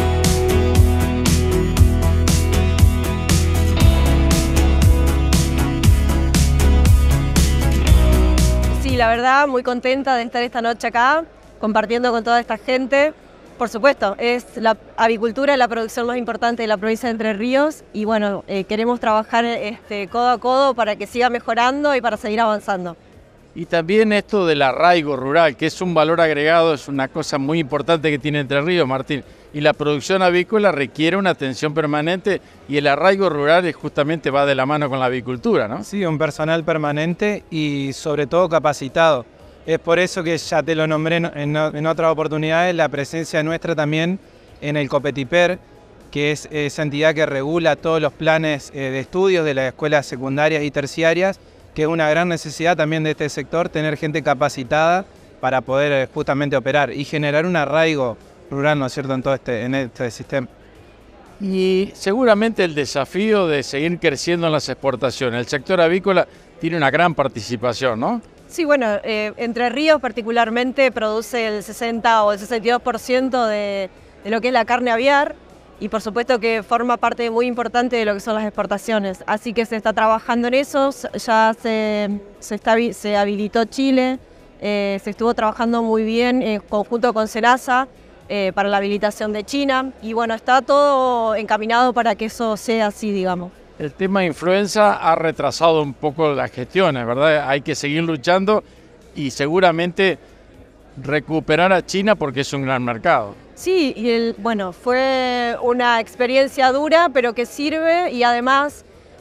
C: Sí, la verdad, muy contenta de estar esta noche acá, compartiendo con toda esta gente. Por supuesto, es la avicultura la producción más importante de la provincia de Entre Ríos y bueno, queremos trabajar codo a codo para que siga mejorando y para seguir avanzando.
E: Y también esto del arraigo rural, que es un valor agregado, es una cosa muy importante que tiene Entre Ríos, Martín. Y la producción avícola requiere una atención permanente y el arraigo rural justamente va de la mano con la avicultura, ¿no?
J: Sí, un personal permanente y sobre todo capacitado. Es por eso que ya te lo nombré en otras oportunidades, la presencia nuestra también en el COPETIPER, que es esa entidad que regula todos los planes de estudios de las escuelas secundarias y terciarias, que es una gran necesidad también de este sector, tener gente capacitada para poder justamente operar y generar un arraigo rural, ¿no es cierto?, en este sistema.
E: Y seguramente el desafío de seguir creciendo en las exportaciones. El sector avícola tiene una gran participación, ¿no?
C: Sí, bueno, Entre Ríos particularmente produce el 60 o el 62% de lo que es la carne aviar y por supuesto que forma parte muy importante de lo que son las exportaciones. Así que se está trabajando en eso, ya se habilitó Chile, se estuvo trabajando muy bien en conjunto con Senasa para la habilitación de China y bueno, está todo encaminado para que eso sea así, digamos.
E: El tema de influenza ha retrasado un poco las gestiones, ¿verdad? Hay que seguir luchando y seguramente recuperar a China porque es un gran mercado.
C: Sí, y bueno, fue una experiencia dura, pero que sirve y además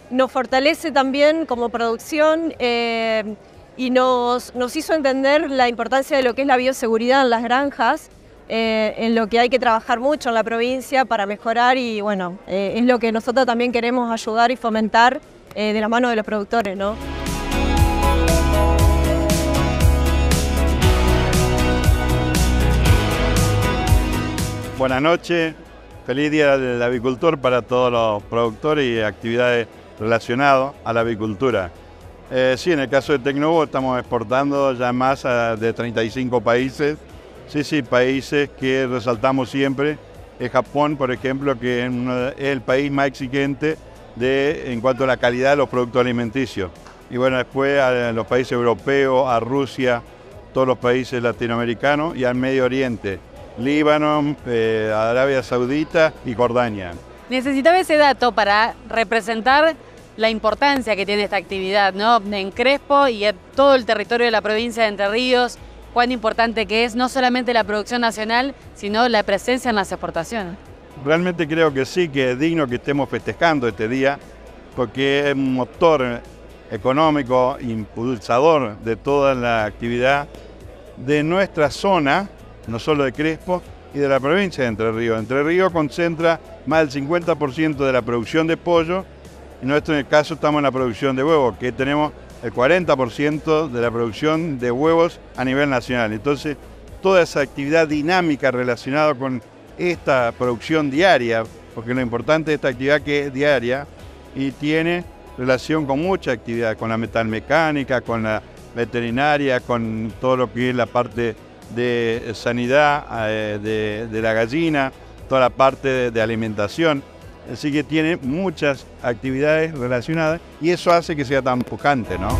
C: nos fortalece también como producción y nos hizo entender la importancia de lo que es la bioseguridad en las granjas, en lo que hay que trabajar mucho en la provincia para mejorar y bueno, es lo que nosotros también queremos ayudar y fomentar de la mano de los productores, ¿no?
J: Buenas noches, feliz Día del Avicultor para todos los productores y actividades relacionadas a la avicultura. Sí, en el caso de Tecnobo estamos exportando ya más de 35 países. Sí, países que resaltamos siempre. Es Japón, por ejemplo, que es el país más exigente en cuanto a la calidad de los productos alimenticios. Y bueno, después a los países europeos, a Rusia, todos los países latinoamericanos y al Medio Oriente. Líbano, Arabia Saudita y Jordania.
F: Necesitaba ese dato para representar la importancia que tiene esta actividad, ¿no? En Crespo y en todo el territorio de la provincia de Entre Ríos, cuán importante que es no solamente la producción nacional, sino la presencia en las exportaciones.
J: Realmente creo que sí, que es digno que estemos festejando este día, porque es un motor económico, impulsador de toda la actividad de nuestra zona, no solo de Crespo, y de la provincia de Entre Ríos. Entre Ríos concentra más del 50% de la producción de pollo, y nosotros en el caso estamos en la producción de huevos, que tenemos el 40% de la producción de huevos a nivel nacional. Entonces, toda esa actividad dinámica relacionada con esta producción diaria, porque lo importante de esta actividad que es diaria y tiene relación con mucha actividad, con la metalmecánica, con la veterinaria, con todo lo que es la parte de sanidad de la gallina, toda la parte de alimentación. Así que tiene muchas actividades relacionadas y eso hace que sea tan pujante, ¿no?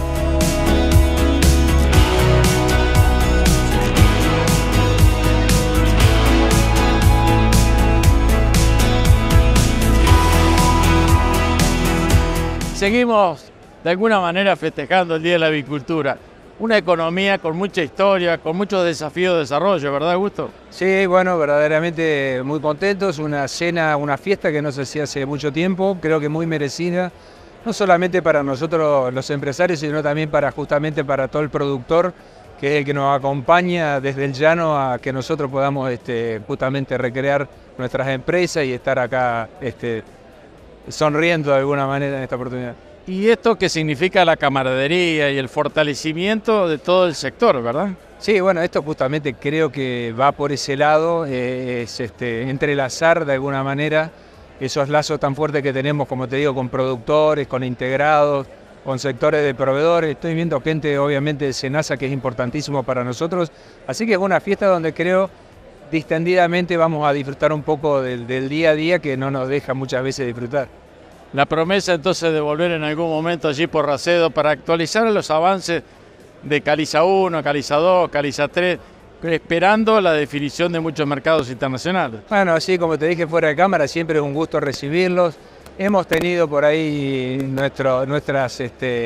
E: Seguimos de alguna manera festejando el Día de la Avicultura. Una economía con mucha historia, con muchos desafíos de desarrollo, ¿verdad, Augusto?
A: Sí, bueno, verdaderamente muy contentos. Una cena, una fiesta que no se hacía hace mucho tiempo, creo que muy merecida. No solamente para nosotros los empresarios, sino también justamente para todo el productor, que es el que nos acompaña desde el llano a que nosotros podamos justamente recrear nuestras empresas y estar acá sonriendo de alguna manera en esta oportunidad.
E: ¿Y esto qué significa la camaradería y el fortalecimiento de todo el sector, verdad?
A: Sí, bueno, esto justamente creo que va por ese lado, es entrelazar de alguna manera esos lazos tan fuertes que tenemos, como te digo, con productores, con integrados, con sectores de proveedores. Estoy viendo gente, obviamente, de SENASA, que es importantísimo para nosotros. Así que es una fiesta donde creo distendidamente vamos a disfrutar un poco del día a día que no nos deja muchas veces disfrutar.
E: La promesa entonces de volver en algún momento allí por Racedo para actualizar los avances de Caliza 1, Caliza 2, Caliza 3, esperando la definición de muchos mercados internacionales.
A: Bueno, así como te dije fuera de cámara, siempre es un gusto recibirlos. Hemos tenido por ahí nuestras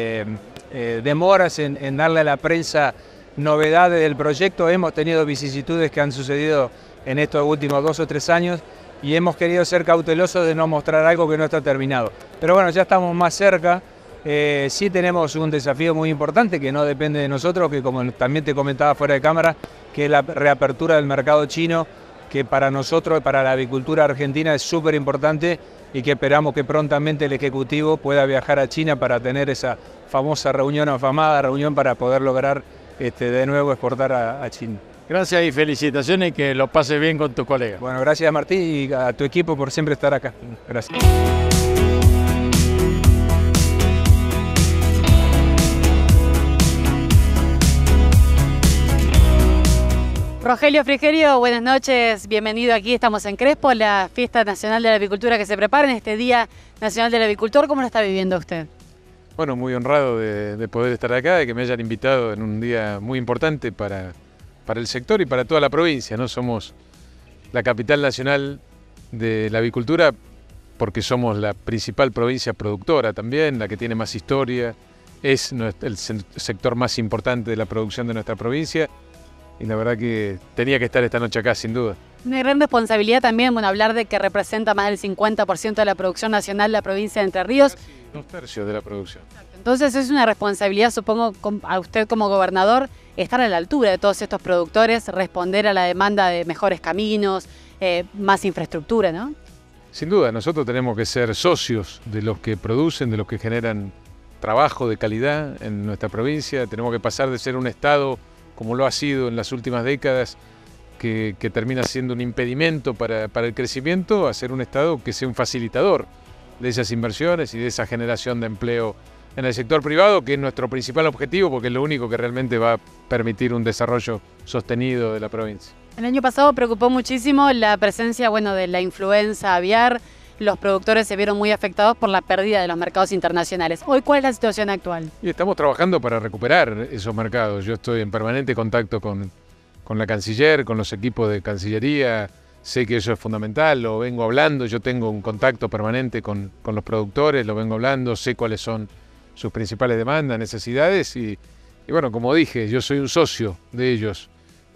A: demoras en darle a la prensa novedades del proyecto. Hemos tenido vicisitudes que han sucedido en estos últimos 2 o 3 años. Y hemos querido ser cautelosos de no mostrar algo que no está terminado. Pero bueno, ya estamos más cerca. Sí tenemos un desafío muy importante que no depende de nosotros, que como también te comentaba fuera de cámara, que es la reapertura del mercado chino, que para nosotros, para la avicultura argentina es súper importante y que esperamos que prontamente el Ejecutivo pueda viajar a China para tener esa famosa reunión, afamada reunión, para poder lograr de nuevo exportar a China.
E: Gracias y felicitaciones y que lo pases bien con tus colegas.
A: Bueno, gracias Martín y a tu equipo por siempre estar acá. Gracias.
F: Rogelio Frigerio, buenas noches, bienvenido aquí, estamos en Crespo, la Fiesta Nacional de la Avicultura que se prepara en este Día Nacional del Avicultor. ¿Cómo lo está viviendo usted?
D: Bueno, muy honrado de poder estar acá, de que me hayan invitado en un día muy importante para el sector y para toda la provincia, ¿no? Somos la capital nacional de la avicultura porque somos la principal provincia productora también, la que tiene más historia, es el sector más importante de la producción de nuestra provincia y la verdad que tenía que estar esta noche acá sin duda.
F: Una gran responsabilidad también, bueno, hablar de que representa más del 50% de la producción nacional la provincia de Entre Ríos.
D: 2/3 de la producción.
F: Entonces es una responsabilidad, supongo, a usted como gobernador, estar a la altura de todos estos productores, responder a la demanda de mejores caminos, más infraestructura, ¿no?
D: Sin duda, nosotros tenemos que ser socios de los que producen, de los que generan trabajo de calidad en nuestra provincia. Tenemos que pasar de ser un Estado, como lo ha sido en las últimas décadas, que termina siendo un impedimento para el crecimiento, a ser un Estado que sea un facilitador de esas inversiones y de esa generación de empleo en el sector privado, que es nuestro principal objetivo, porque es lo único que realmente va a permitir un desarrollo sostenido de la provincia.
F: El año pasado preocupó muchísimo la presencia, bueno, de la influenza aviar. Los productores se vieron muy afectados por la pérdida de los mercados internacionales. Hoy, ¿cuál es la situación actual?
D: Y estamos trabajando para recuperar esos mercados. Yo estoy en permanente contacto con la canciller, con los equipos de Cancillería. Sé que eso es fundamental, lo vengo hablando. Yo tengo un contacto permanente con los productores, lo vengo hablando, sé cuáles son sus principales demandas, necesidades. Y bueno, como dije, yo soy un socio de ellos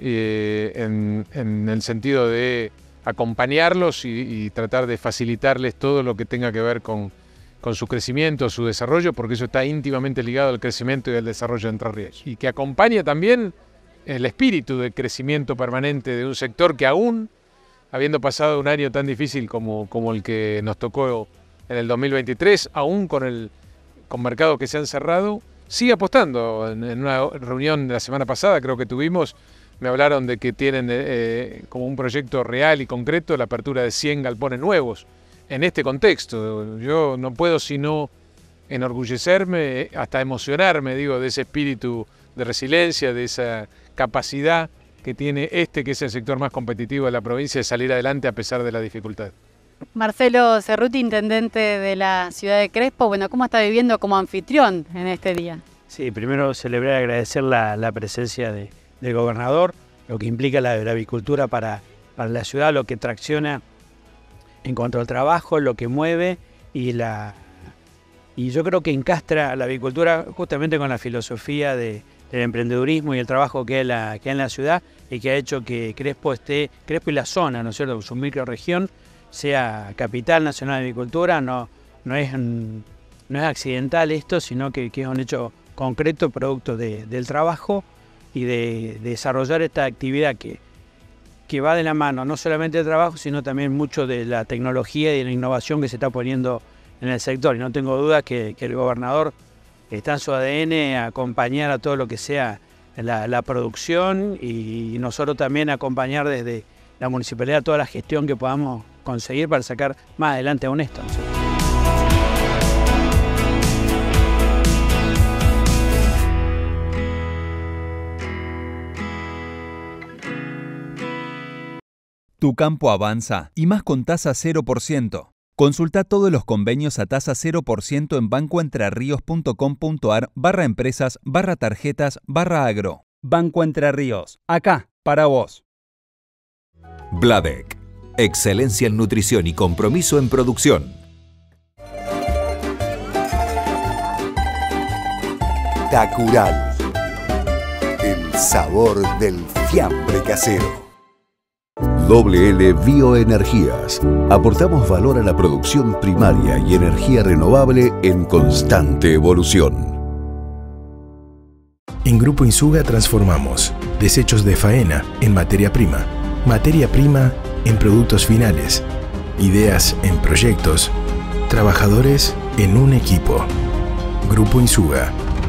D: en el sentido de acompañarlos y tratar de facilitarles todo lo que tenga que ver con su crecimiento, su desarrollo, porque eso está íntimamente ligado al crecimiento y al desarrollo de Entre Ríos. Y que acompañe también el espíritu de crecimiento permanente de un sector que aún, habiendo pasado un año tan difícil como el que nos tocó en el 2023, aún con mercados que se han cerrado, sigue apostando. En una reunión de la semana pasada, creo que tuvimos, me hablaron de que tienen como un proyecto real y concreto la apertura de 100 galpones nuevos. En este contexto, yo no puedo sino enorgullecerme, hasta emocionarme, digo, de ese espíritu de resiliencia, de esa capacidad que tiene que es el sector más competitivo de la provincia, de salir adelante a pesar de la dificultad.
F: Marcelo Cerruti, intendente de la ciudad de Crespo, bueno, ¿cómo está viviendo como anfitrión en este día?
J: Sí, primero celebrar y agradecer la presencia del gobernador, lo que implica la avicultura para la ciudad, lo que tracciona en cuanto al trabajo, lo que mueve y yo creo que encastra la avicultura justamente con la filosofía del emprendedurismo y el trabajo que hay en la ciudad y que ha hecho que Crespo y la zona, ¿no es cierto?, su microrregión sea capital nacional de avicultura. No es accidental esto, sino que es un hecho concreto, producto del trabajo y de desarrollar esta actividad que va de la mano, no solamente del trabajo, sino también mucho de la tecnología y de la innovación que se está poniendo en el sector. Y no tengo duda que el gobernador está en su ADN acompañar a todo lo que sea la producción y nosotros también acompañar desde la municipalidad toda la gestión que podamos conseguir para sacar más adelante aún esto, ¿no?
I: Tu campo avanza y más con tasa 0%. Consulta todos los convenios a tasa 0% en bancoentrerríos.com.ar/empresas/tarjetas/agro. Banco Entre Ríos, acá, para vos.
U: Bladec. Excelencia en nutrición y compromiso en producción.
H: Tacural. El sabor del fiambre casero. WL Bioenergías. Aportamos valor a la producción primaria y energía renovable en constante evolución.
K: En Grupo Insuga transformamos desechos de faena en materia prima en productos finales, ideas en proyectos, trabajadores en un equipo. Grupo Insuga.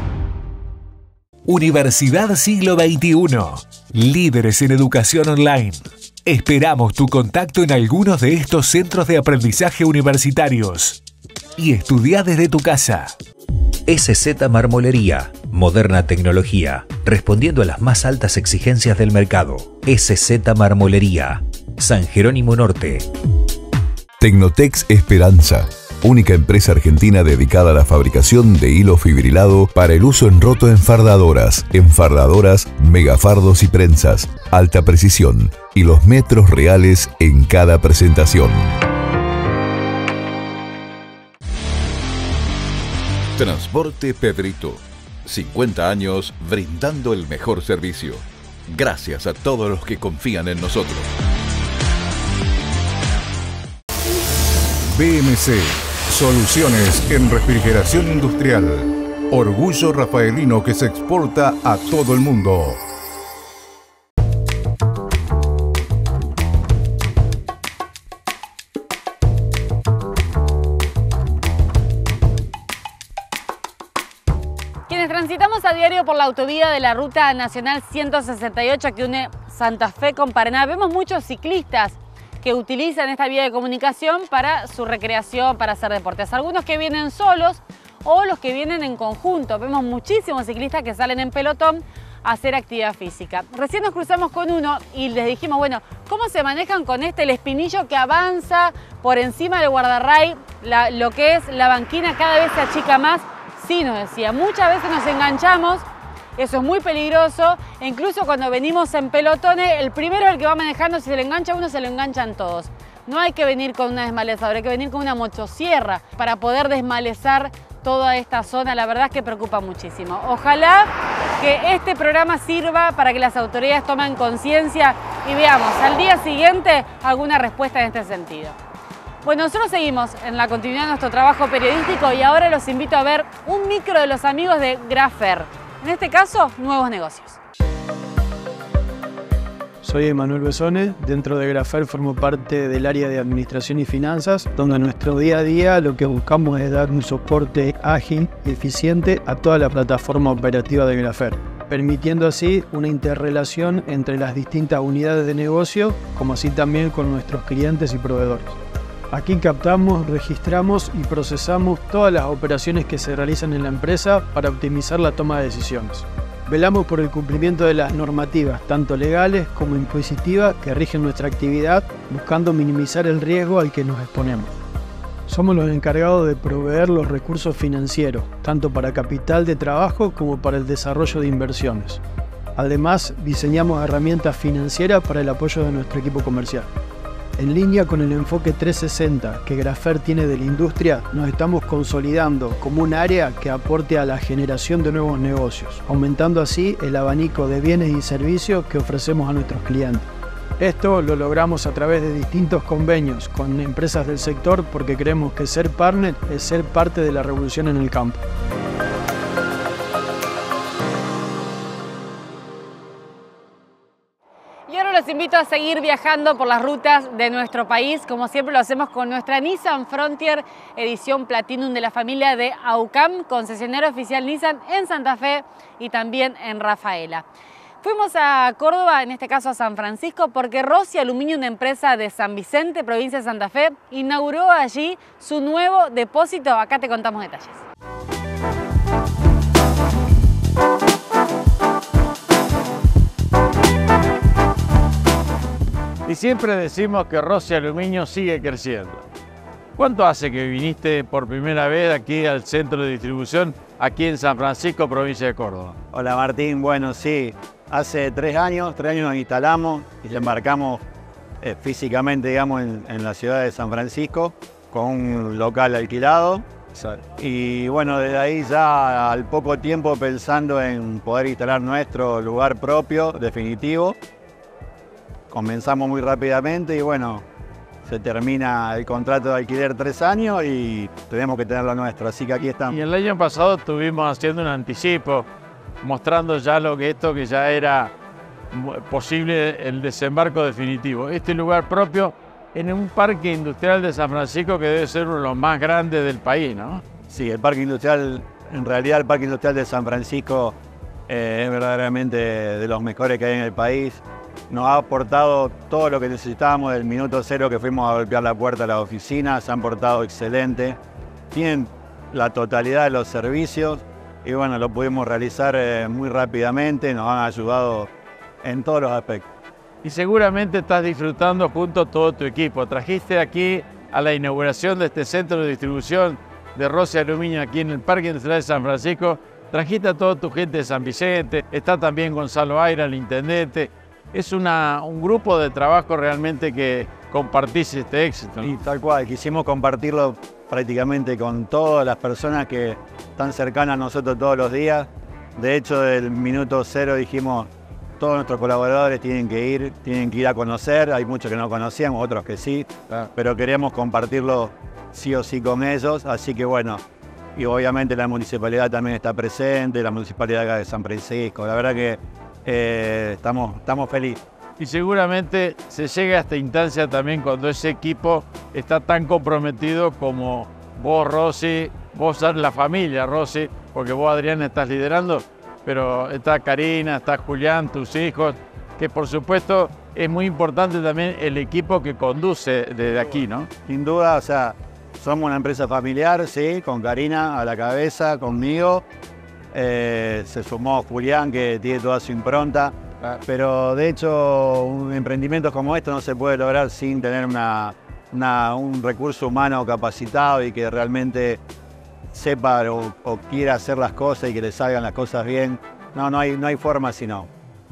U: Universidad Siglo XXI. Líderes en educación online. Esperamos tu contacto en algunos de estos centros de aprendizaje universitarios. Y estudia desde tu casa. SZ Marmolería. Moderna tecnología, respondiendo a las más altas exigencias del mercado. SZ Marmolería. San Jerónimo Norte.
H: Tecnotex Esperanza. Única empresa argentina dedicada a la fabricación de hilo fibrilado para el uso en roto en fardadoras, megafardos y prensas, alta precisión y los metros reales en cada presentación. Transporte Pedrito. 50 años brindando el mejor servicio. Gracias a todos los que confían en nosotros. BMC, soluciones en refrigeración industrial. Orgullo rafaelino que se exporta a todo el mundo.
F: Quienes transitamos a diario por la autovía de la Ruta Nacional 168 que une Santa Fe con Paraná, vemos muchos ciclistas que utilizan esta vía de comunicación para su recreación, para hacer deportes. Algunos que vienen solos o los que vienen en conjunto. Vemos muchísimos ciclistas que salen en pelotón a hacer actividad física. Recién nos cruzamos con uno y les dijimos, bueno, ¿cómo se manejan con el espinillo que avanza por encima del guardarray? Lo que es la banquina cada vez se achica más. Sí, nos decía, muchas veces nos enganchamos, eso es muy peligroso, e incluso cuando venimos en pelotones, el primero es el que va manejando, si se le engancha uno, se lo enganchan todos. No hay que venir con una desmalezadora, hay que venir con una motosierra para poder desmalezar toda esta zona. La verdad es que preocupa muchísimo. Ojalá que este programa sirva para que las autoridades tomen conciencia y veamos al día siguiente alguna respuesta en este sentido. Bueno, nosotros seguimos en la continuidad de nuestro trabajo periodístico y ahora los invito a ver un micro de los amigos de Grafer. En este caso, nuevos negocios.
L: Soy Emanuel Besones, dentro de Grafer formo parte del área de Administración y Finanzas, donde en nuestro día a día lo que buscamos es dar un soporte ágil y eficiente a toda la plataforma operativa de Grafer, permitiendo así una interrelación entre las distintas unidades de negocio, como así también con nuestros clientes y proveedores. Aquí captamos, registramos y procesamos todas las operaciones que se realizan en la empresa para optimizar la toma de decisiones. Velamos por el cumplimiento de las normativas, tanto legales como impositivas, que rigen nuestra actividad, buscando minimizar el riesgo al que nos exponemos. Somos los encargados de proveer los recursos financieros, tanto para capital de trabajo como para el desarrollo de inversiones. Además, diseñamos herramientas financieras para el apoyo de nuestro equipo comercial. En línea con el enfoque 360 que Grafer tiene de la industria, nos estamos consolidando como un área que aporte a la generación de nuevos negocios, aumentando así el abanico de bienes y servicios que ofrecemos a nuestros clientes. Esto lo logramos a través de distintos convenios con empresas del sector porque creemos que ser partner es ser parte de la revolución en el campo.
F: Los invito a seguir viajando por las rutas de nuestro país, como siempre lo hacemos con nuestra Nissan Frontier edición Platinum de la familia de Aucam, concesionario oficial Nissan en Santa Fe y también en Rafaela. Fuimos a Córdoba, en este caso a San Francisco, porque Rossi Aluminio, una empresa de San Vicente, provincia de Santa Fe, inauguró allí su nuevo depósito. Acá te contamos detalles.
E: Y siempre decimos que Rossi Aluminio sigue creciendo. ¿Cuánto hace que viniste por primera vez aquí al centro de distribución, aquí en San Francisco, provincia de Córdoba?
J: Hola Martín, bueno sí, hace 3 años nos instalamos y embarcamos físicamente, digamos, en la ciudad de San Francisco, con un local alquilado. Y bueno, desde ahí ya al poco tiempo pensando en poder instalar nuestro lugar propio, definitivo. Comenzamos muy rápidamente y bueno, se termina el contrato de alquiler 3 años y tenemos que tener lo nuestro, así que aquí estamos.
E: Y el año pasado estuvimos haciendo un anticipo, mostrando ya esto que ya era posible el desembarco definitivo. Este lugar propio en un parque industrial de San Francisco que debe ser uno de los más grandes del país, ¿no?
J: Sí, el parque industrial, en realidad el parque industrial de San Francisco es verdaderamente de los mejores que hay en el país. Nos ha aportado todo lo que necesitábamos del minuto cero que fuimos a golpear la puerta de la oficina, se han portado excelente, tienen la totalidad de los servicios y bueno, lo pudimos realizar muy rápidamente, nos han ayudado en todos los aspectos.
E: Y seguramente estás disfrutando junto a todo tu equipo. Trajiste aquí a la inauguración de este centro de distribución de Rossi Aluminio aquí en el Parque Industrial de San Francisco, trajiste a toda tu gente de San Vicente, está también Gonzalo Aira, el intendente. Es un grupo de trabajo realmente que compartís este éxito, ¿no?
J: Y tal cual, quisimos compartirlo prácticamente con todas las personas que están cercanas a nosotros todos los días. De hecho, del minuto cero dijimos, todos nuestros colaboradores tienen que ir a conocer. Hay muchos que no conocíamos, otros que sí, pero queríamos compartirlo sí o sí con ellos, así que bueno, y obviamente la municipalidad también está presente, la municipalidad acá de San Francisco, la verdad que estamos felices.
E: Y seguramente se llega a esta instancia también cuando ese equipo está tan comprometido como vos, Rosy, vos sos la familia, Rosy, porque vos, Adrián, estás liderando, pero está Karina, está Julián, tus hijos, que por supuesto es muy importante también el equipo que conduce desde aquí, ¿no?
J: Sin duda, o sea, somos una empresa familiar, sí, con Karina a la cabeza, conmigo. Se sumó Julián, que tiene toda su impronta. Pero de hecho, un emprendimiento como este no se puede lograr sin tener un recurso humano capacitado y que realmente sepa o quiera hacer las cosas y que le salgan las cosas bien. No hay forma si no.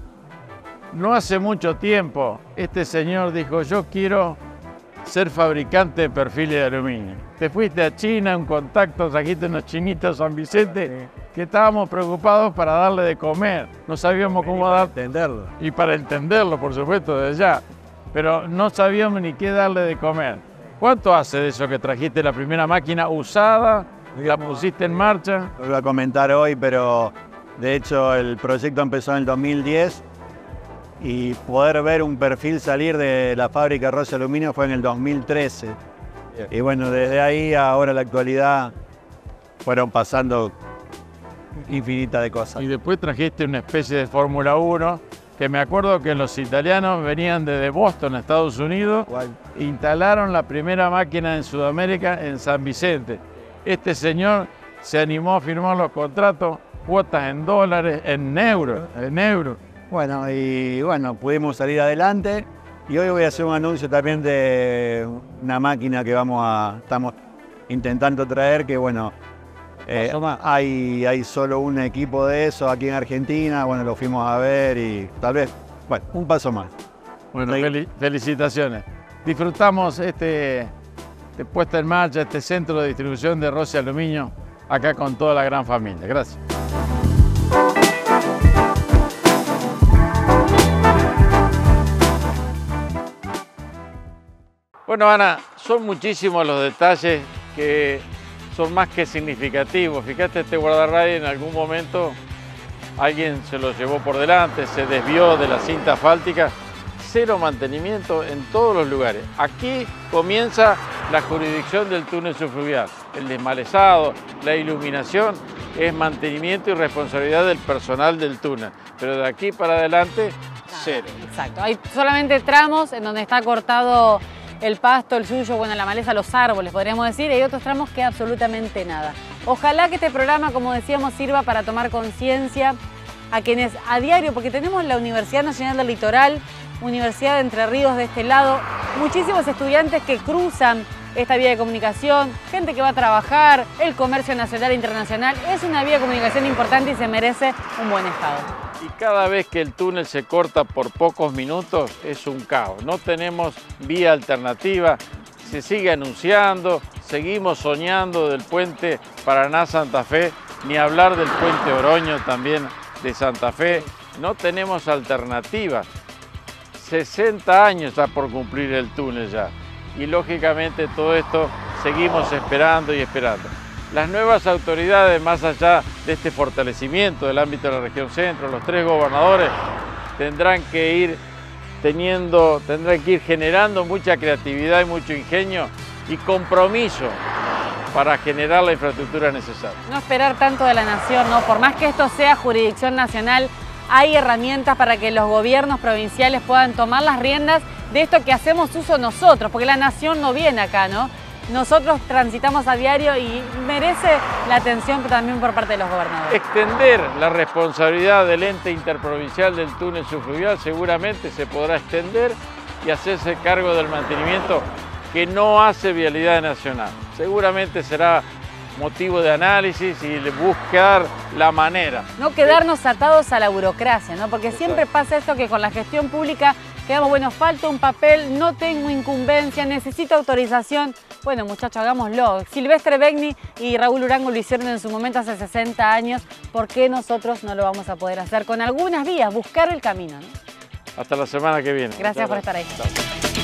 E: No hace mucho tiempo este señor dijo, yo quiero ser fabricante de perfiles de aluminio. Te fuiste a China, un contacto, trajiste unos chinitos a San Vicente, que estábamos preocupados para darle de comer. No sabíamos cómo dar...
J: entenderlo.
E: Y para entenderlo, por supuesto, desde ya. Pero no sabíamos ni qué darle de comer. ¿Cuánto hace de eso que trajiste la primera máquina usada, la pusiste en marcha?
J: Lo voy a comentar hoy, pero de hecho el proyecto empezó en el 2010 y poder ver un perfil salir de la fábrica Rossi Aluminio fue en el 2013. Y bueno, desde ahí ahora a la actualidad fueron pasando infinita de cosas.
E: Y después trajiste una especie de Fórmula 1, que me acuerdo que los italianos venían desde Boston, Estados Unidos, instalaron la primera máquina en Sudamérica en San Vicente. Este señor se animó a firmar los contratos, cuotas en dólares, en euros.
J: Bueno, y bueno, pudimos salir adelante y hoy voy a hacer un anuncio también de una máquina que estamos intentando traer, que bueno, hay solo un equipo de eso aquí en Argentina, bueno, lo fuimos a ver y tal vez, bueno, un paso más.
E: Bueno, felicitaciones. Disfrutamos este puesta en marcha, este centro de distribución de Rossi Aluminio, acá con toda la gran familia. Gracias. Bueno, Ana, son muchísimos los detalles que son más que significativos. Fíjate, este guardarrayo en algún momento alguien se lo llevó por delante, se desvió de la cinta asfáltica. Cero mantenimiento en todos los lugares. Aquí comienza la jurisdicción del túnel subfluvial. El desmalezado, la iluminación, es mantenimiento y responsabilidad del personal del túnel. Pero de aquí para adelante, cero.
F: Exacto. Hay solamente tramos en donde está cortado el pasto, el suyo, bueno, la maleza, los árboles, podríamos decir, y hay otros tramos que absolutamente nada. Ojalá que este programa, como decíamos, sirva para tomar conciencia a quienes a diario, porque tenemos la Universidad Nacional del Litoral, Universidad de Entre Ríos de este lado, muchísimos estudiantes que cruzan esta vía de comunicación, gente que va a trabajar, el comercio nacional e internacional, es una vía de comunicación importante y se merece un buen estado.
E: Y cada vez que el túnel se corta por pocos minutos es un caos. No tenemos vía alternativa, se sigue anunciando, seguimos soñando del puente Paraná-Santa Fe, ni hablar del puente Oroño también de Santa Fe. No tenemos alternativa. 60 años está por cumplir el túnel ya. Y lógicamente todo esto seguimos esperando y esperando. Las nuevas autoridades, más allá de este fortalecimiento del ámbito de la región centro, los 3 gobernadores tendrán que ir generando mucha creatividad y mucho ingenio y compromiso para generar la infraestructura necesaria.
F: No esperar tanto de la nación, ¿no? Por más que esto sea jurisdicción nacional, hay herramientas para que los gobiernos provinciales puedan tomar las riendas de esto que hacemos uso nosotros, porque la nación no viene acá, ¿no? Nosotros transitamos a diario y merece la atención también por parte de los gobernadores.
E: Extender la responsabilidad del ente interprovincial del túnel subfluvial seguramente se podrá extender y hacerse cargo del mantenimiento que no hace Vialidad Nacional. Seguramente será motivo de análisis y de buscar la manera.
F: No quedarnos atados a la burocracia, ¿no? Porque siempre pasa esto que con la gestión pública quedamos, bueno, falta un papel, no tengo incumbencia, necesito autorización. Bueno, muchachos, hagámoslo. Silvestre Begni y Raúl Urango lo hicieron en su momento hace 60 años. ¿Por qué nosotros no lo vamos a poder hacer con algunas vías? Buscar el camino, ¿no?
E: Hasta la semana que viene.
F: Gracias por estar ahí.
E: Chao.